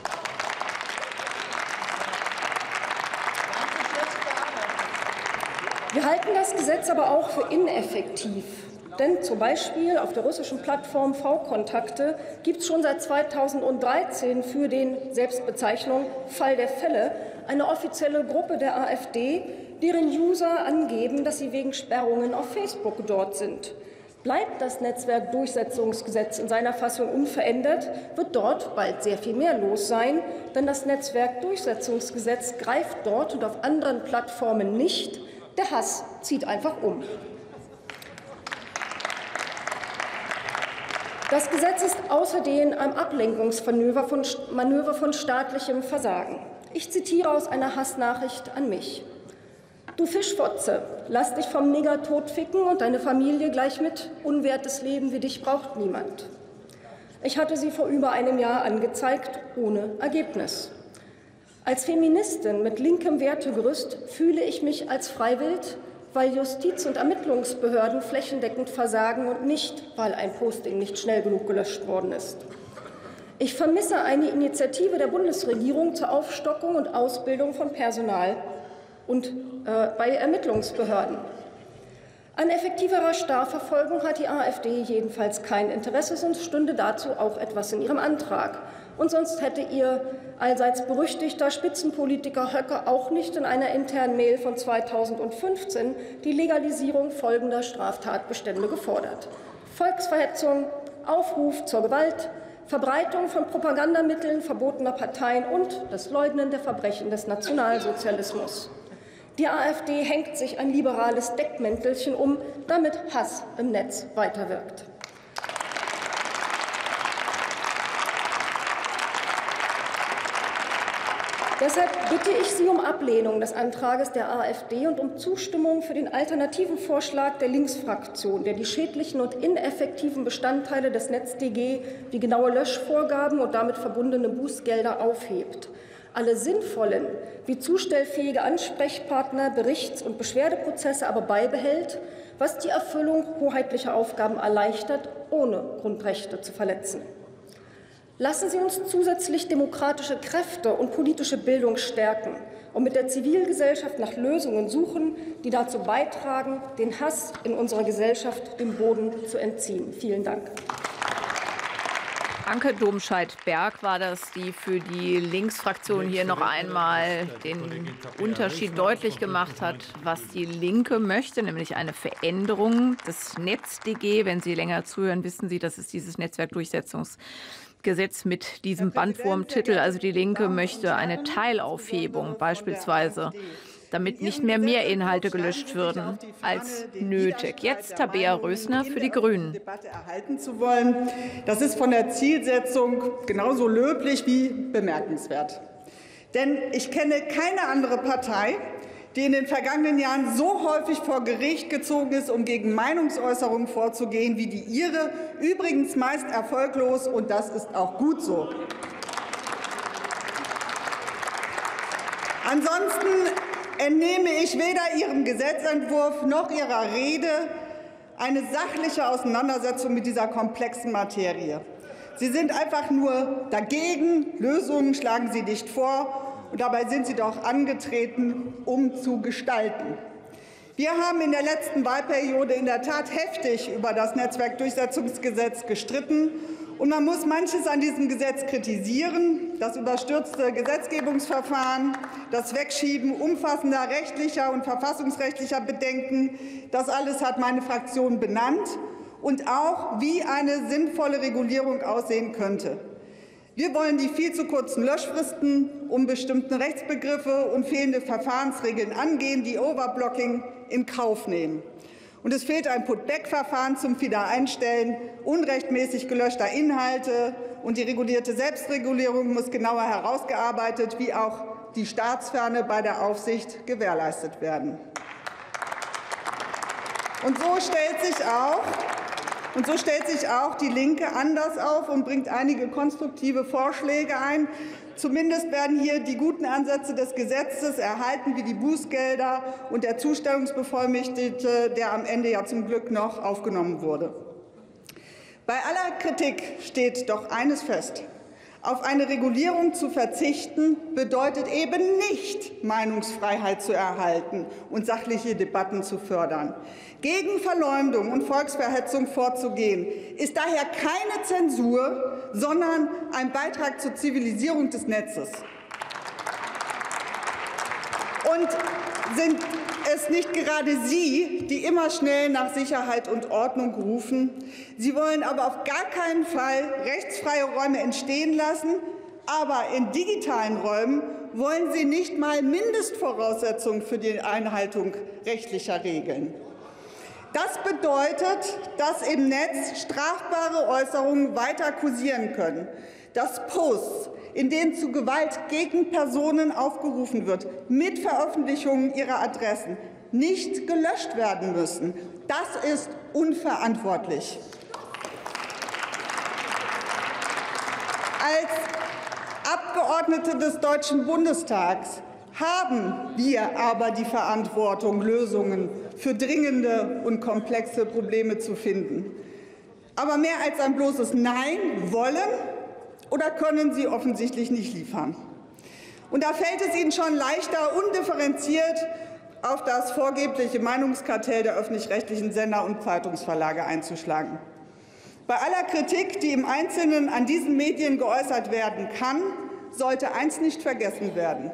Wir halten das Gesetz aber auch für ineffektiv. Denn zum Beispiel auf der russischen Plattform V-Kontakte gibt es schon seit zweitausenddreizehn für den Selbstbezeichnung Fall der Fälle eine offizielle Gruppe der AfD, deren User angeben, dass sie wegen Sperrungen auf Facebook dort sind. Bleibt das Netzwerkdurchsetzungsgesetz in seiner Fassung unverändert, wird dort bald sehr viel mehr los sein, denn das Netzwerkdurchsetzungsgesetz greift dort und auf anderen Plattformen nicht. Der Hass zieht einfach um. Das Gesetz ist außerdem ein Ablenkungsmanöver von, Manöver von staatlichem Versagen. Ich zitiere aus einer Hassnachricht an mich. Du Fischfotze, lass dich vom Neger totficken und deine Familie gleich mit. Unwertes Leben wie dich braucht niemand. Ich hatte sie vor über einem Jahr angezeigt, ohne Ergebnis. Als Feministin mit linkem Wertegerüst fühle ich mich als Freiwild, weil Justiz- und Ermittlungsbehörden flächendeckend versagen und nicht, weil ein Posting nicht schnell genug gelöscht worden ist. Ich vermisse eine Initiative der Bundesregierung zur Aufstockung und Ausbildung von Personal und äh, bei Ermittlungsbehörden. An effektiverer Strafverfolgung hat die AfD jedenfalls kein Interesse, sonst stünde dazu auch etwas in ihrem Antrag. Und sonst hätte ihr allseits berüchtigter Spitzenpolitiker Höcke auch nicht in einer internen Mail von zweitausendfünfzehn die Legalisierung folgender Straftatbestände gefordert: Volksverhetzung, Aufruf zur Gewalt, Verbreitung von Propagandamitteln verbotener Parteien und das Leugnen der Verbrechen des Nationalsozialismus. Die AfD hängt sich ein liberales Deckmäntelchen um, damit Hass im Netz weiterwirkt. Deshalb bitte ich Sie um Ablehnung des Antrages der AfD und um Zustimmung für den alternativen Vorschlag der Linksfraktion, der die schädlichen und ineffektiven Bestandteile des NetzDG wie genaue Löschvorgaben und damit verbundene Bußgelder aufhebt, alle sinnvollen wie zustellfähige Ansprechpartner, Berichts- und Beschwerdeprozesse aber beibehält, was die Erfüllung hoheitlicher Aufgaben erleichtert, ohne Grundrechte zu verletzen. Lassen Sie uns zusätzlich demokratische Kräfte und politische Bildung stärken und mit der Zivilgesellschaft nach Lösungen suchen, die dazu beitragen, den Hass in unserer Gesellschaft dem Boden zu entziehen. Vielen Dank. Anke Domscheit-Berg war das, die für die Linksfraktion hier noch einmal den Unterschied deutlich gemacht hat, was die Linke möchte, nämlich eine Veränderung des NetzDG. Wenn Sie länger zuhören, wissen Sie, das ist dieses Netzwerkdurchsetzungsgesetz mit diesem Bandwurmtitel. Also die Linke möchte eine Teilaufhebung beispielsweise, damit nicht mehr mehr Inhalte gelöscht würden als nötig. Jetzt Tabea Rösner für die Grünen. Debatte erhalten zu wollen, das ist von der Zielsetzung genauso löblich wie bemerkenswert. Denn ich kenne keine andere Partei, die in den vergangenen Jahren so häufig vor Gericht gezogen ist, um gegen Meinungsäußerungen vorzugehen, wie die Ihre, übrigens meist erfolglos, und das ist auch gut so. Ansonsten entnehme ich weder Ihrem Gesetzentwurf noch Ihrer Rede eine sachliche Auseinandersetzung mit dieser komplexen Materie. Sie sind einfach nur dagegen, Lösungen schlagen Sie nicht vor, und dabei sind Sie doch angetreten, um zu gestalten. Wir haben in der letzten Wahlperiode in der Tat heftig über das Netzwerkdurchsetzungsgesetz gestritten. Und man muss manches an diesem Gesetz kritisieren, das überstürzte Gesetzgebungsverfahren, das Wegschieben umfassender rechtlicher und verfassungsrechtlicher Bedenken. Das alles hat meine Fraktion benannt, und auch, wie eine sinnvolle Regulierung aussehen könnte. Wir wollen die viel zu kurzen Löschfristen, unbestimmte Rechtsbegriffe und fehlende Verfahrensregeln angehen, die Overblocking in Kauf nehmen. Und es fehlt ein Put-Back-Verfahren zum Wiedereinstellen unrechtmäßig gelöschter Inhalte, und die regulierte Selbstregulierung muss genauer herausgearbeitet, wie auch die Staatsferne bei der Aufsicht gewährleistet werden. Und so stellt sich auch, und so stellt sich auch die Linke anders auf und bringt einige konstruktive Vorschläge ein. Zumindest werden hier die guten Ansätze des Gesetzes erhalten, wie die Bußgelder und der Zustellungsbevollmächtigte, der am Ende ja zum Glück noch aufgenommen wurde. Bei aller Kritik steht doch eines fest: Auf eine Regulierung zu verzichten, bedeutet eben nicht, Meinungsfreiheit zu erhalten und sachliche Debatten zu fördern. Gegen Verleumdung und Volksverhetzung vorzugehen, ist daher keine Zensur, sondern ein Beitrag zur Zivilisierung des Netzes. Und sind es nicht gerade Sie, die immer schnell nach Sicherheit und Ordnung rufen? Sie wollen aber auf gar keinen Fall rechtsfreie Räume entstehen lassen. Aber in digitalen Räumen wollen Sie nicht mal Mindestvoraussetzungen für die Einhaltung rechtlicher Regeln. Das bedeutet, dass im Netz strafbare Äußerungen weiter kursieren können, dass Posts, in denen zu Gewalt gegen Personen aufgerufen wird, mit Veröffentlichungen ihrer Adressen nicht gelöscht werden müssen. Das ist unverantwortlich. Als Abgeordnete des Deutschen Bundestags haben wir aber die Verantwortung, Lösungen für dringende und komplexe Probleme zu finden. Aber mehr als ein bloßes Nein wollen oder können Sie offensichtlich nicht liefern. Und da fällt es Ihnen schon leichter, undifferenziert auf das vorgebliche Meinungskartell der öffentlich-rechtlichen Sender und Zeitungsverlage einzuschlagen. Bei aller Kritik, die im Einzelnen an diesen Medien geäußert werden kann, sollte eins nicht vergessen werden: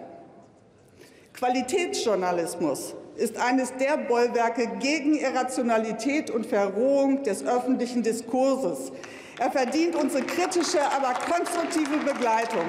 Qualitätsjournalismus ist eines der Bollwerke gegen Irrationalität und Verrohung des öffentlichen Diskurses. Er verdient unsere kritische, aber konstruktive Begleitung.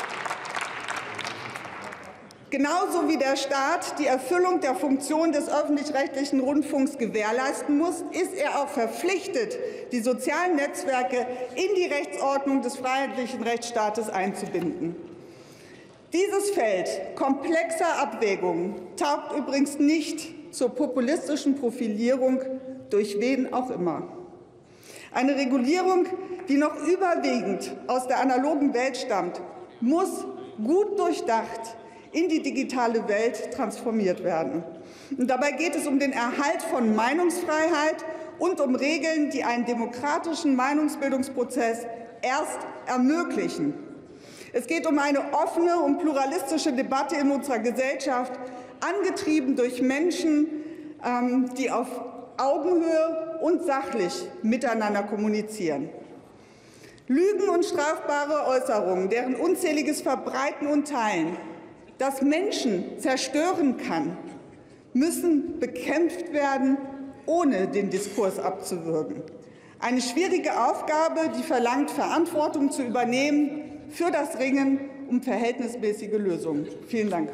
Genauso wie der Staat die Erfüllung der Funktion des öffentlich-rechtlichen Rundfunks gewährleisten muss, ist er auch verpflichtet, die sozialen Netzwerke in die Rechtsordnung des freiheitlichen Rechtsstaates einzubinden. Dieses Feld komplexer Abwägungen taugt übrigens nicht zur populistischen Profilierung durch wen auch immer. Eine Regulierung, die noch überwiegend aus der analogen Welt stammt, muss gut durchdacht in die digitale Welt transformiert werden. Und dabei geht es um den Erhalt von Meinungsfreiheit und um Regeln, die einen demokratischen Meinungsbildungsprozess erst ermöglichen. Es geht um eine offene und pluralistische Debatte in unserer Gesellschaft, angetrieben durch Menschen, die auf Augenhöhe und sachlich miteinander kommunizieren. Lügen und strafbare Äußerungen, deren unzähliges Verbreiten und Teilen das Menschen zerstören kann, müssen bekämpft werden, ohne den Diskurs abzuwürgen. Eine schwierige Aufgabe, die verlangt, Verantwortung zu übernehmen für das Ringen um verhältnismäßige Lösungen. Vielen Dank.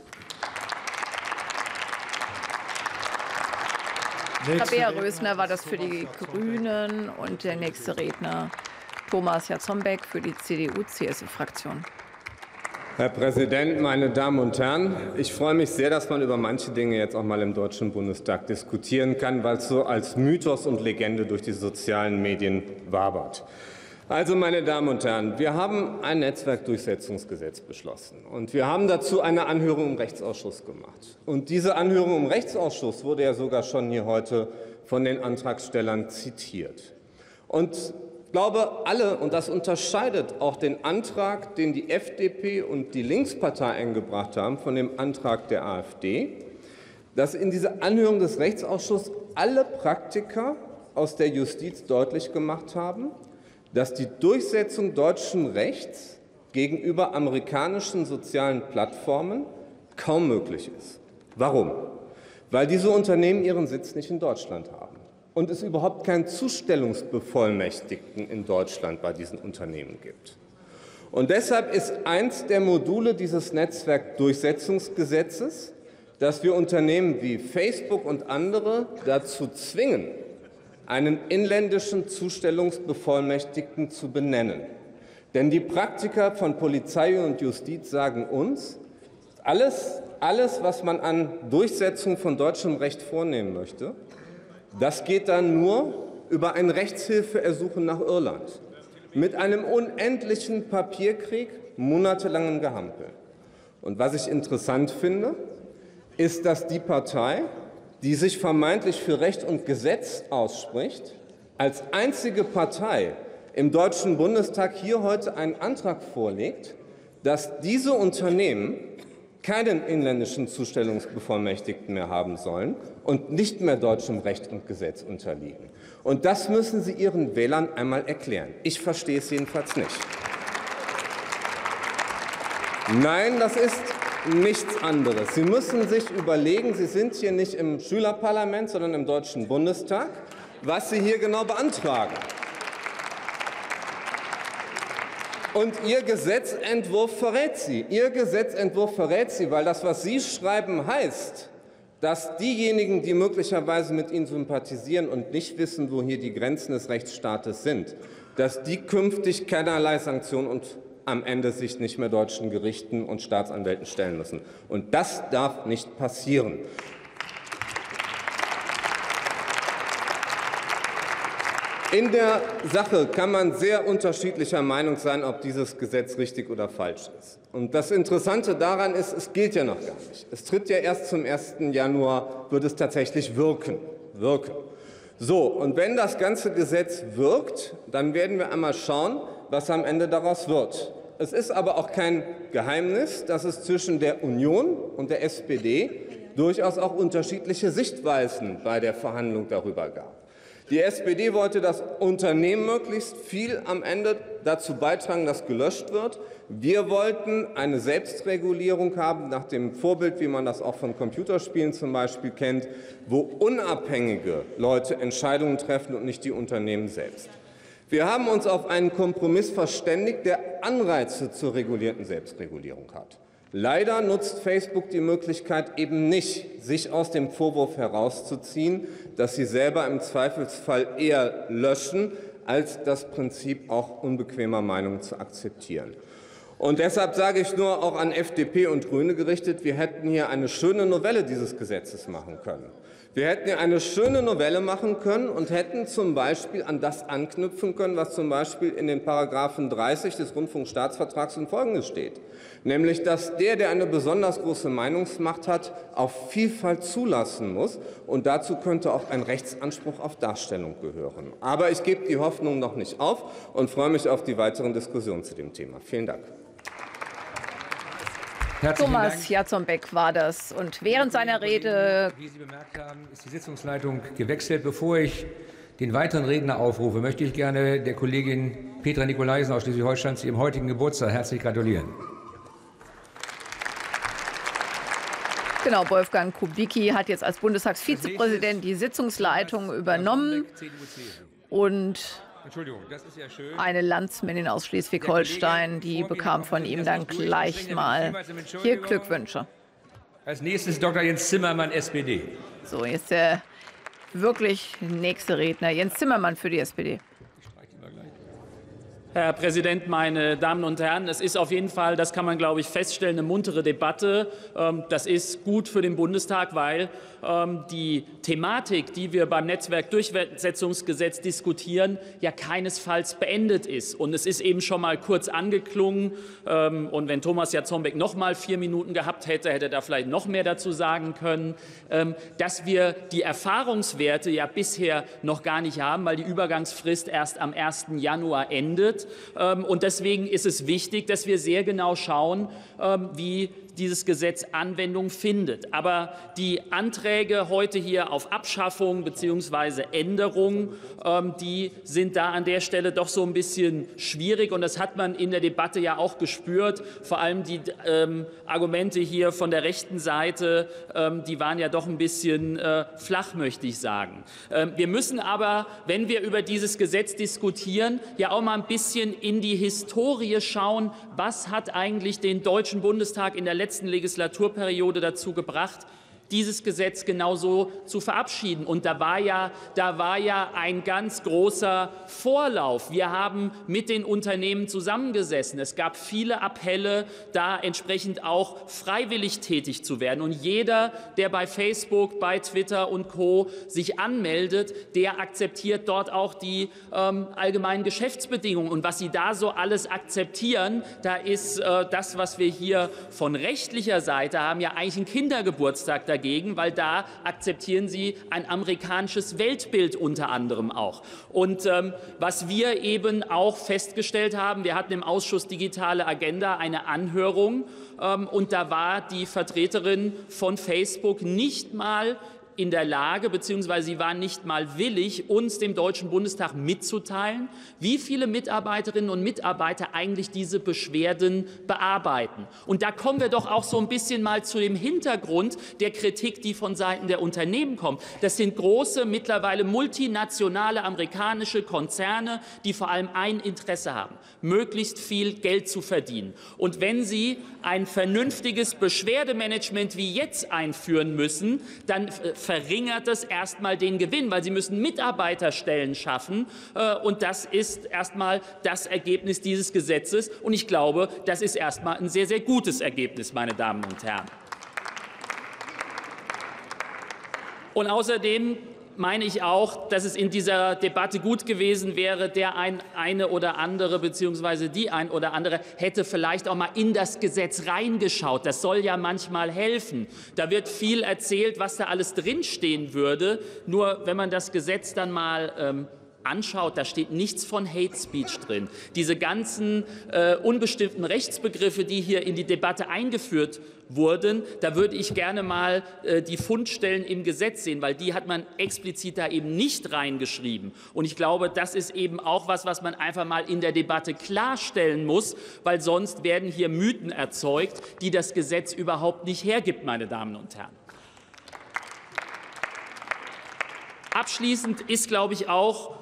Tabea Rösner war das für die Grünen und der nächste Redner Thomas Jarzombeck für die C D U-C S U-Fraktion. Herr Präsident, meine Damen und Herren! Ich freue mich sehr, dass man über manche Dinge jetzt auch mal im Deutschen Bundestag diskutieren kann, weil es so als Mythos und Legende durch die sozialen Medien wabert. Also, meine Damen und Herren, wir haben ein Netzwerkdurchsetzungsgesetz beschlossen, und wir haben dazu eine Anhörung im Rechtsausschuss gemacht. Und diese Anhörung im Rechtsausschuss wurde ja sogar schon hier heute von den Antragstellern zitiert. Und ich glaube, alle, und das unterscheidet auch den Antrag, den die F D P und die Linkspartei eingebracht haben, von dem Antrag der AfD, dass in dieser Anhörung des Rechtsausschusses alle Praktiker aus der Justiz deutlich gemacht haben, dass die Durchsetzung deutschen Rechts gegenüber amerikanischen sozialen Plattformen kaum möglich ist. Warum? Weil diese Unternehmen ihren Sitz nicht in Deutschland haben und es überhaupt keinen Zustellungsbevollmächtigten in Deutschland bei diesen Unternehmen gibt. Und deshalb ist eins der Module dieses Netzwerkdurchsetzungsgesetzes, dass wir Unternehmen wie Facebook und andere dazu zwingen, einen inländischen Zustellungsbevollmächtigten zu benennen. Denn die Praktiker von Polizei und Justiz sagen uns, alles, alles, was man an Durchsetzung von deutschem Recht vornehmen möchte, das geht dann nur über ein Rechtshilfeersuchen nach Irland mit einem unendlichen Papierkrieg, monatelangem Gehampel. Und was ich interessant finde, ist, dass die Partei, die sich vermeintlich für Recht und Gesetz ausspricht, als einzige Partei im Deutschen Bundestag hier heute einen Antrag vorlegt, dass diese Unternehmen keinen inländischen Zustellungsbevollmächtigten mehr haben sollen und nicht mehr deutschem Recht und Gesetz unterliegen. Und das müssen Sie Ihren Wählern einmal erklären. Ich verstehe es jedenfalls nicht. Nein, das ist nichts anderes. Sie müssen sich überlegen, Sie sind hier nicht im Schülerparlament, sondern im Deutschen Bundestag, was Sie hier genau beantragen. Und Ihr Gesetzentwurf verrät Sie. Ihr Gesetzentwurf verrät Sie, weil das, was Sie schreiben, heißt, dass diejenigen, die möglicherweise mit Ihnen sympathisieren und nicht wissen, wo hier die Grenzen des Rechtsstaates sind, dass die künftig keinerlei Sanktionen und am Ende sich nicht mehr deutschen Gerichten und Staatsanwälten stellen müssen. Und das darf nicht passieren. In der Sache kann man sehr unterschiedlicher Meinung sein, ob dieses Gesetz richtig oder falsch ist. Und das Interessante daran ist, es gilt ja noch gar nicht. Es tritt ja erst zum ersten Januar, wird es tatsächlich wirken. wirken. So, und wenn das ganze Gesetz wirkt, dann werden wir einmal schauen, was am Ende daraus wird. Es ist aber auch kein Geheimnis, dass es zwischen der Union und der S P D durchaus auch unterschiedliche Sichtweisen bei der Verhandlung darüber gab. Die S P D wollte das Unternehmen möglichst viel am Ende dazu beitragen, dass gelöscht wird. Wir wollten eine Selbstregulierung haben, nach dem Vorbild, wie man das auch von Computerspielen zum Beispiel kennt, wo unabhängige Leute Entscheidungen treffen und nicht die Unternehmen selbst. Wir haben uns auf einen Kompromiss verständigt, der Anreize zur regulierten Selbstregulierung hat. Leider nutzt Facebook die Möglichkeit eben nicht, sich aus dem Vorwurf herauszuziehen, dass sie selber im Zweifelsfall eher löschen, als das Prinzip auch unbequemer Meinungen zu akzeptieren. Und deshalb sage ich nur auch an F D P und Grüne gerichtet, wir hätten hier eine schöne Novelle dieses Gesetzes machen können. Wir hätten hier eine schöne Novelle machen können und hätten zum Beispiel an das anknüpfen können, was zum Beispiel in den Paragraphen dreißig des Rundfunkstaatsvertrags und Folgendes steht. Nämlich, dass der, der eine besonders große Meinungsmacht hat, auch Vielfalt zulassen muss. Und dazu könnte auch ein Rechtsanspruch auf Darstellung gehören. Aber ich gebe die Hoffnung noch nicht auf und freue mich auf die weiteren Diskussionen zu dem Thema. Vielen Dank. Herzlichen Thomas Dank. Jarzembek war das. Und während seiner Rede, wie Sie bemerkt haben, ist die Sitzungsleitung gewechselt. Bevor ich den weiteren Redner aufrufe, möchte ich gerne der Kollegin Petra Nikolaisen aus Schleswig-Holstein zu ihrem heutigen Geburtstag herzlich gratulieren. genau, Wolfgang Kubicki hat jetzt als Bundestagsvizepräsident die Sitzungsleitung übernommen. Und eine Landsmännin aus Schleswig-Holstein, die bekam von ihm dann gleich mal hier Glückwünsche. Als nächstes Doktor Jens Zimmermann, S P D. So, jetzt der wirklich nächste Redner, Jens Zimmermann für die S P D. Herr Präsident, meine Damen und Herren! Es ist auf jeden Fall, das kann man, glaube ich, feststellen, eine muntere Debatte. Das ist gut für den Bundestag, weil die Thematik, die wir beim Netzwerkdurchsetzungsgesetz diskutieren, ja keinesfalls beendet ist. Und es ist eben schon mal kurz angeklungen. Und wenn Thomas Jarzembek noch mal vier Minuten gehabt hätte, hätte er da vielleicht noch mehr dazu sagen können, dass wir die Erfahrungswerte ja bisher noch gar nicht haben, weil die Übergangsfrist erst am ersten Januar endet. Und deswegen ist es wichtig, dass wir sehr genau schauen, wie dieses Gesetz Anwendung findet. Aber die Anträge heute hier auf Abschaffung bzw. Änderung, die sind da an der Stelle doch so ein bisschen schwierig. Und das hat man in der Debatte ja auch gespürt. Vor allem die ähm, Argumente hier von der rechten Seite, ähm, die waren ja doch ein bisschen äh, flach, möchte ich sagen. Ähm, wir müssen aber, wenn wir über dieses Gesetz diskutieren, ja auch mal ein bisschen in die Historie schauen. Was hat eigentlich den Deutschen Bundestag in der letzten Legislaturperiode dazu gebracht, dieses Gesetz genauso zu verabschieden? Und da war ja, da war ja ein ganz großer Vorlauf. Wir haben mit den Unternehmen zusammengesessen. Es gab viele Appelle, da entsprechend auch freiwillig tätig zu werden. Und jeder, der bei Facebook, bei Twitter und Co. sich anmeldet, der akzeptiert dort auch die ähm, allgemeinen Geschäftsbedingungen. Und was Sie da so alles akzeptieren, da ist äh, das, was wir hier von rechtlicher Seite haben, ja eigentlich ein Kindergeburtstag dagegen. Dagegen, weil da akzeptieren sie ein amerikanisches Weltbild unter anderem auch. Und ähm, was wir eben auch festgestellt haben, wir hatten im Ausschuss Digitale Agenda eine Anhörung ähm, und da war die Vertreterin von Facebook nicht mal in der Lage, beziehungsweise sie waren nicht mal willig, uns, dem Deutschen Bundestag, mitzuteilen, wie viele Mitarbeiterinnen und Mitarbeiter eigentlich diese Beschwerden bearbeiten. Und da kommen wir doch auch so ein bisschen mal zu dem Hintergrund der Kritik, die von Seiten der Unternehmen kommt. Das sind große, mittlerweile multinationale amerikanische Konzerne, die vor allem ein Interesse haben, möglichst viel Geld zu verdienen. Und wenn sie ein vernünftiges Beschwerdemanagement wie jetzt einführen müssen, dann verringert es erstmal den Gewinn, weil sie müssen Mitarbeiterstellen schaffen. Und das ist erstmal das Ergebnis dieses Gesetzes. Und ich glaube, das ist erstmal ein sehr, sehr gutes Ergebnis, meine Damen und Herren. Und außerdem meine ich auch, dass es in dieser Debatte gut gewesen wäre, der ein, eine oder andere bzw. die ein oder andere hätte vielleicht auch mal in das Gesetz reingeschaut. Das soll ja manchmal helfen. Da wird viel erzählt, was da alles drinstehen würde. Nur wenn man das Gesetz dann mal ähm, anschaut, da steht nichts von Hate Speech drin. Diese ganzen äh, unbestimmten Rechtsbegriffe, die hier in die Debatte eingeführt wurden, da würde ich gerne mal äh, die Fundstellen im Gesetz sehen, weil die hat man explizit da eben nicht reingeschrieben. Und ich glaube, das ist eben auch was, was man einfach mal in der Debatte klarstellen muss, weil sonst werden hier Mythen erzeugt, die das Gesetz überhaupt nicht hergibt, meine Damen und Herren. Abschließend ist, glaube ich, auch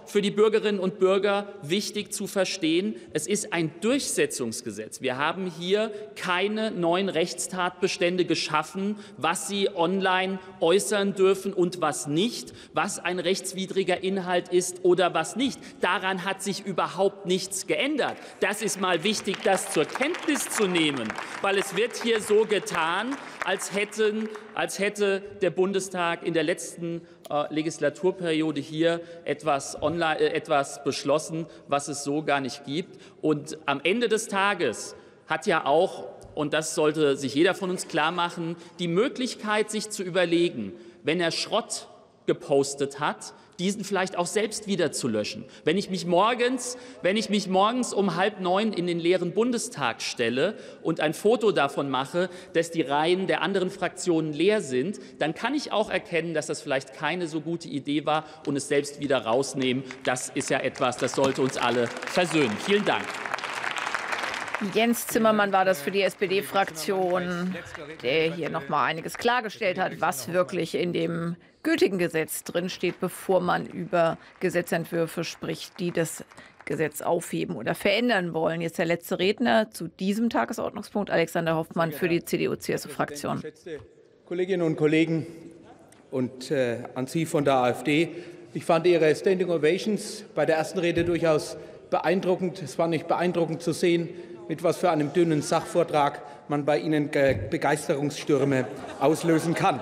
für die Bürgerinnen und Bürger wichtig zu verstehen. Es ist ein Durchsetzungsgesetz. Wir haben hier keine neuen Rechtstatbestände geschaffen, was Sie online äußern dürfen und was nicht, was ein rechtswidriger Inhalt ist oder was nicht. Daran hat sich überhaupt nichts geändert. Das ist mal wichtig, das zur Kenntnis zu nehmen, weil es wird hier so getan, als, hätten, als hätte der Bundestag in der letzten äh, Legislaturperiode hier etwas, online, äh, etwas beschlossen, was es so gar nicht gibt. Und am Ende des Tages hat ja auch, und das sollte sich jeder von uns klar machen, die Möglichkeit, sich zu überlegen, wenn er Schrott gepostet hat, diesen vielleicht auch selbst wieder zu löschen. Wenn ich mich morgens, wenn ich mich morgens um halb neun in den leeren Bundestag stelle und ein Foto davon mache, dass die Reihen der anderen Fraktionen leer sind, dann kann ich auch erkennen, dass das vielleicht keine so gute Idee war und es selbst wieder rausnehmen. Das ist ja etwas, das sollte uns alle versöhnen. Vielen Dank. Jens Zimmermann war das für die S P D-Fraktion, der hier noch mal einiges klargestellt hat, was wirklich in dem gültigen Gesetz drinsteht, bevor man über Gesetzentwürfe spricht, die das Gesetz aufheben oder verändern wollen. Jetzt der letzte Redner zu diesem Tagesordnungspunkt, Alexander Hoffmann für die C D U-C S U-Fraktion. Geschätzte Kolleginnen und Kollegen und äh, an Sie von der AfD. Ich fand Ihre Standing Ovations bei der ersten Rede durchaus beeindruckend. Es war nicht beeindruckend zu sehen, mit was für einem dünnen Sachvortrag man bei Ihnen Begeisterungsstürme auslösen kann.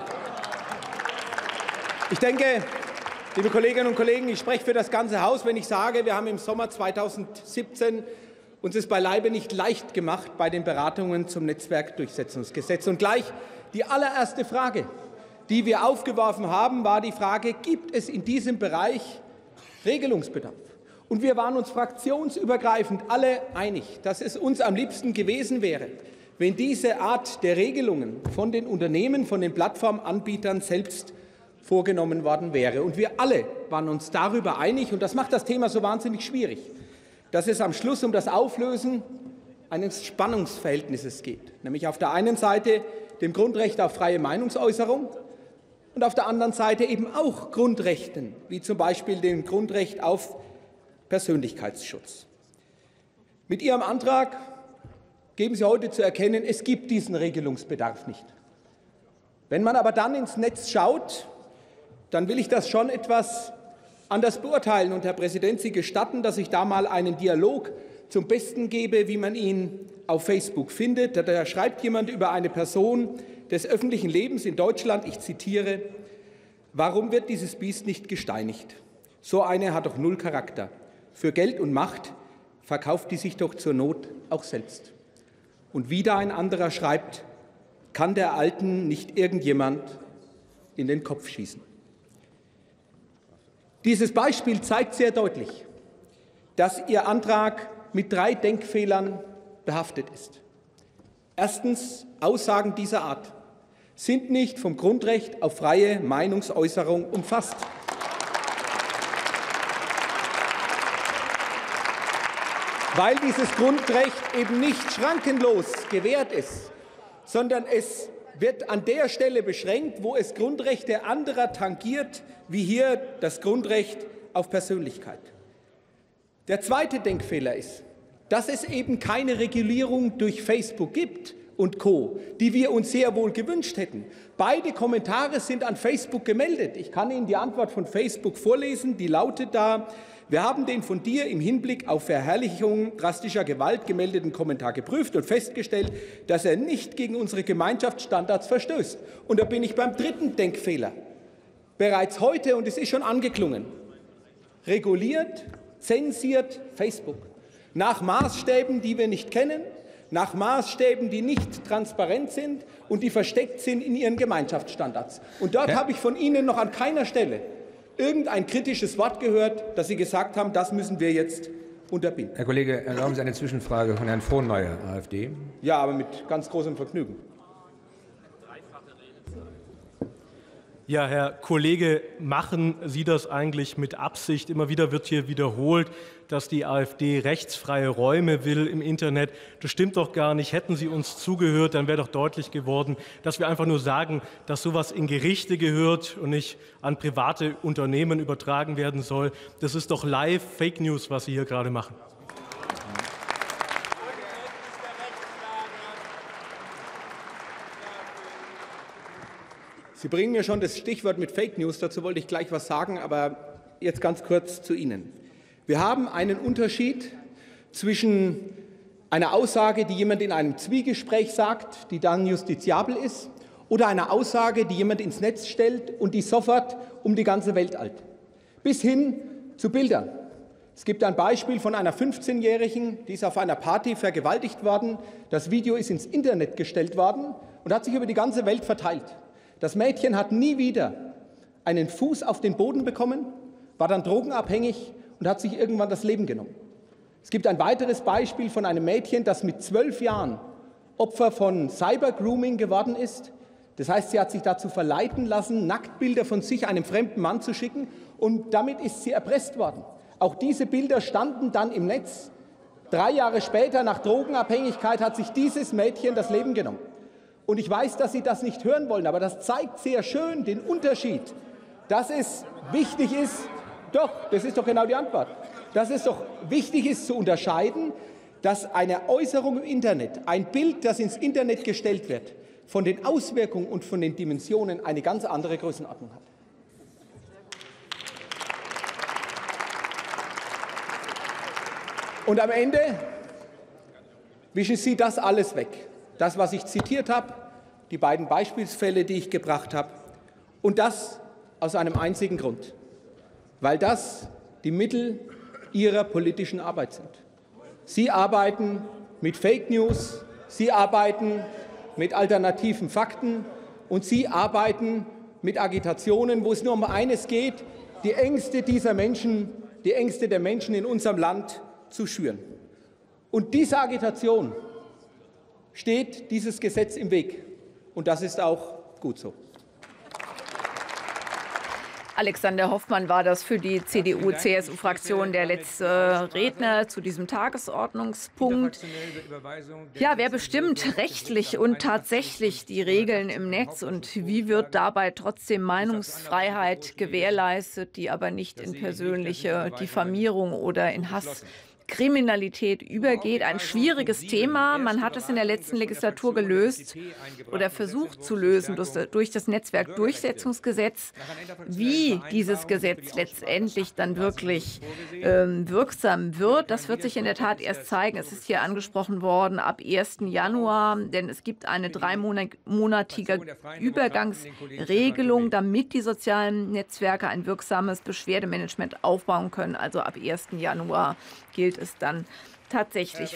Ich denke, liebe Kolleginnen und Kollegen, ich spreche für das ganze Haus, wenn ich sage, wir haben im Sommer zweitausendsiebzehn uns es beileibe nicht leicht gemacht bei den Beratungen zum Netzwerkdurchsetzungsgesetz. Und gleich die allererste Frage, die wir aufgeworfen haben, war die Frage, gibt es in diesem Bereich Regelungsbedarf? Und wir waren uns fraktionsübergreifend alle einig, dass es uns am liebsten gewesen wäre, wenn diese Art der Regelungen von den Unternehmen, von den Plattformanbietern selbst vorgenommen worden wäre. Und wir alle waren uns darüber einig, und das macht das Thema so wahnsinnig schwierig, dass es am Schluss um das Auflösen eines Spannungsverhältnisses geht, nämlich auf der einen Seite dem Grundrecht auf freie Meinungsäußerung und auf der anderen Seite eben auch Grundrechten, wie zum Beispiel dem Grundrecht auf Persönlichkeitsschutz. Mit Ihrem Antrag geben Sie heute zu erkennen, es gibt diesen Regelungsbedarf nicht. Wenn man aber dann ins Netz schaut, dann will ich das schon etwas anders beurteilen. Und Herr Präsident, Sie gestatten, dass ich da mal einen Dialog zum Besten gebe, wie man ihn auf Facebook findet. Da schreibt jemand über eine Person des öffentlichen Lebens in Deutschland, ich zitiere, warum wird dieses Biest nicht gesteinigt? So eine hat doch null Charakter. Für Geld und Macht verkauft die sich doch zur Not auch selbst. Und wieder ein anderer schreibt, kann der Alten nicht irgendjemand in den Kopf schießen. Dieses Beispiel zeigt sehr deutlich, dass Ihr Antrag mit drei Denkfehlern behaftet ist. Erstens, Aussagen dieser Art sind nicht vom Grundrecht auf freie Meinungsäußerung umfasst. Weil dieses Grundrecht eben nicht schrankenlos gewährt ist, sondern es wird an der Stelle beschränkt, wo es Grundrechte anderer tangiert, wie hier das Grundrecht auf Persönlichkeit. Der zweite Denkfehler ist, dass es eben keine Regulierung durch Facebook gibt und Co., die wir uns sehr wohl gewünscht hätten. Beide Kommentare sind an Facebook gemeldet. Ich kann Ihnen die Antwort von Facebook vorlesen, die lautet da: Wir haben den von dir im Hinblick auf Verherrlichung drastischer Gewalt gemeldeten Kommentar geprüft und festgestellt, dass er nicht gegen unsere Gemeinschaftsstandards verstößt. Und da bin ich beim dritten Denkfehler. Bereits heute, und es ist schon angeklungen, reguliert, zensiert Facebook nach Maßstäben, die wir nicht kennen, nach Maßstäben, die nicht transparent sind und die versteckt sind in ihren Gemeinschaftsstandards. Und dort ja. habe ich von Ihnen noch an keiner Stelle irgendein kritisches Wort gehört, dass Sie gesagt haben, das müssen wir jetzt unterbinden. Herr Kollege, erlauben Sie eine Zwischenfrage von Herrn Frohnmeier, AfD. Ja, aber mit ganz großem Vergnügen. Ja, Herr Kollege, machen Sie das eigentlich mit Absicht? Immer wieder wird hier wiederholt, dass die AfD rechtsfreie Räume will im Internet. Das stimmt doch gar nicht. Hätten Sie uns zugehört, dann wäre doch deutlich geworden, dass wir einfach nur sagen, dass sowas in Gerichte gehört und nicht an private Unternehmen übertragen werden soll. Das ist doch live Fake News, was Sie hier gerade machen. Sie bringen mir schon das Stichwort mit Fake News, dazu wollte ich gleich was sagen, aber jetzt ganz kurz zu Ihnen. Wir haben einen Unterschied zwischen einer Aussage, die jemand in einem Zwiegespräch sagt, die dann justiziabel ist, oder einer Aussage, die jemand ins Netz stellt und die sofort um die ganze Welt eilt. Bis hin zu Bildern. Es gibt ein Beispiel von einer fünfzehnjährigen, die ist auf einer Party vergewaltigt worden. Das Video ist ins Internet gestellt worden und hat sich über die ganze Welt verteilt. Das Mädchen hat nie wieder einen Fuß auf den Boden bekommen, war dann drogenabhängig und hat sich irgendwann das Leben genommen. Es gibt ein weiteres Beispiel von einem Mädchen, das mit zwölf Jahren Opfer von Cybergrooming geworden ist. Das heißt, sie hat sich dazu verleiten lassen, Nacktbilder von sich einem fremden Mann zu schicken, und damit ist sie erpresst worden. Auch diese Bilder standen dann im Netz. Drei Jahre später, nach Drogenabhängigkeit, hat sich dieses Mädchen das Leben genommen. Und ich weiß, dass Sie das nicht hören wollen, aber das zeigt sehr schön den Unterschied, dass es wichtig ist, doch, das ist doch genau die Antwort, dass es doch wichtig ist zu unterscheiden, dass eine Äußerung im Internet, ein Bild, das ins Internet gestellt wird, von den Auswirkungen und von den Dimensionen eine ganz andere Größenordnung hat. Und am Ende wischen Sie das alles weg. Das, was ich zitiert habe, die beiden Beispielsfälle, die ich gebracht habe, und das aus einem einzigen Grund, weil das die Mittel Ihrer politischen Arbeit sind. Sie arbeiten mit Fake News, Sie arbeiten mit alternativen Fakten und Sie arbeiten mit Agitationen, wo es nur um eines geht, die Ängste dieser Menschen, die Ängste der Menschen in unserem Land zu schüren. Und diese Agitation steht dieses Gesetz im Weg. Und das ist auch gut so. Alexander Hoffmann war das für die C D U-C S U-Fraktion der letzte Redner zu diesem Tagesordnungspunkt. Ja, wer bestimmt rechtlich und tatsächlich die Regeln im Netz und wie wird dabei trotzdem Meinungsfreiheit gewährleistet, die aber nicht in persönliche Diffamierung oder in Hass Kriminalität übergeht. Ein schwieriges Thema. Man hat es in der letzten Legislatur gelöst oder versucht zu lösen durch das Netzwerkdurchsetzungsgesetz. Wie dieses Gesetz letztendlich dann wirklich ähm, wirksam wird, das wird sich in der Tat erst zeigen. Es ist hier angesprochen worden ab ersten Januar, denn es gibt eine dreimonatige Übergangsregelung, damit die sozialen Netzwerke ein wirksames Beschwerdemanagement aufbauen können. Also ab ersten Januar gilt es dann tatsächlich.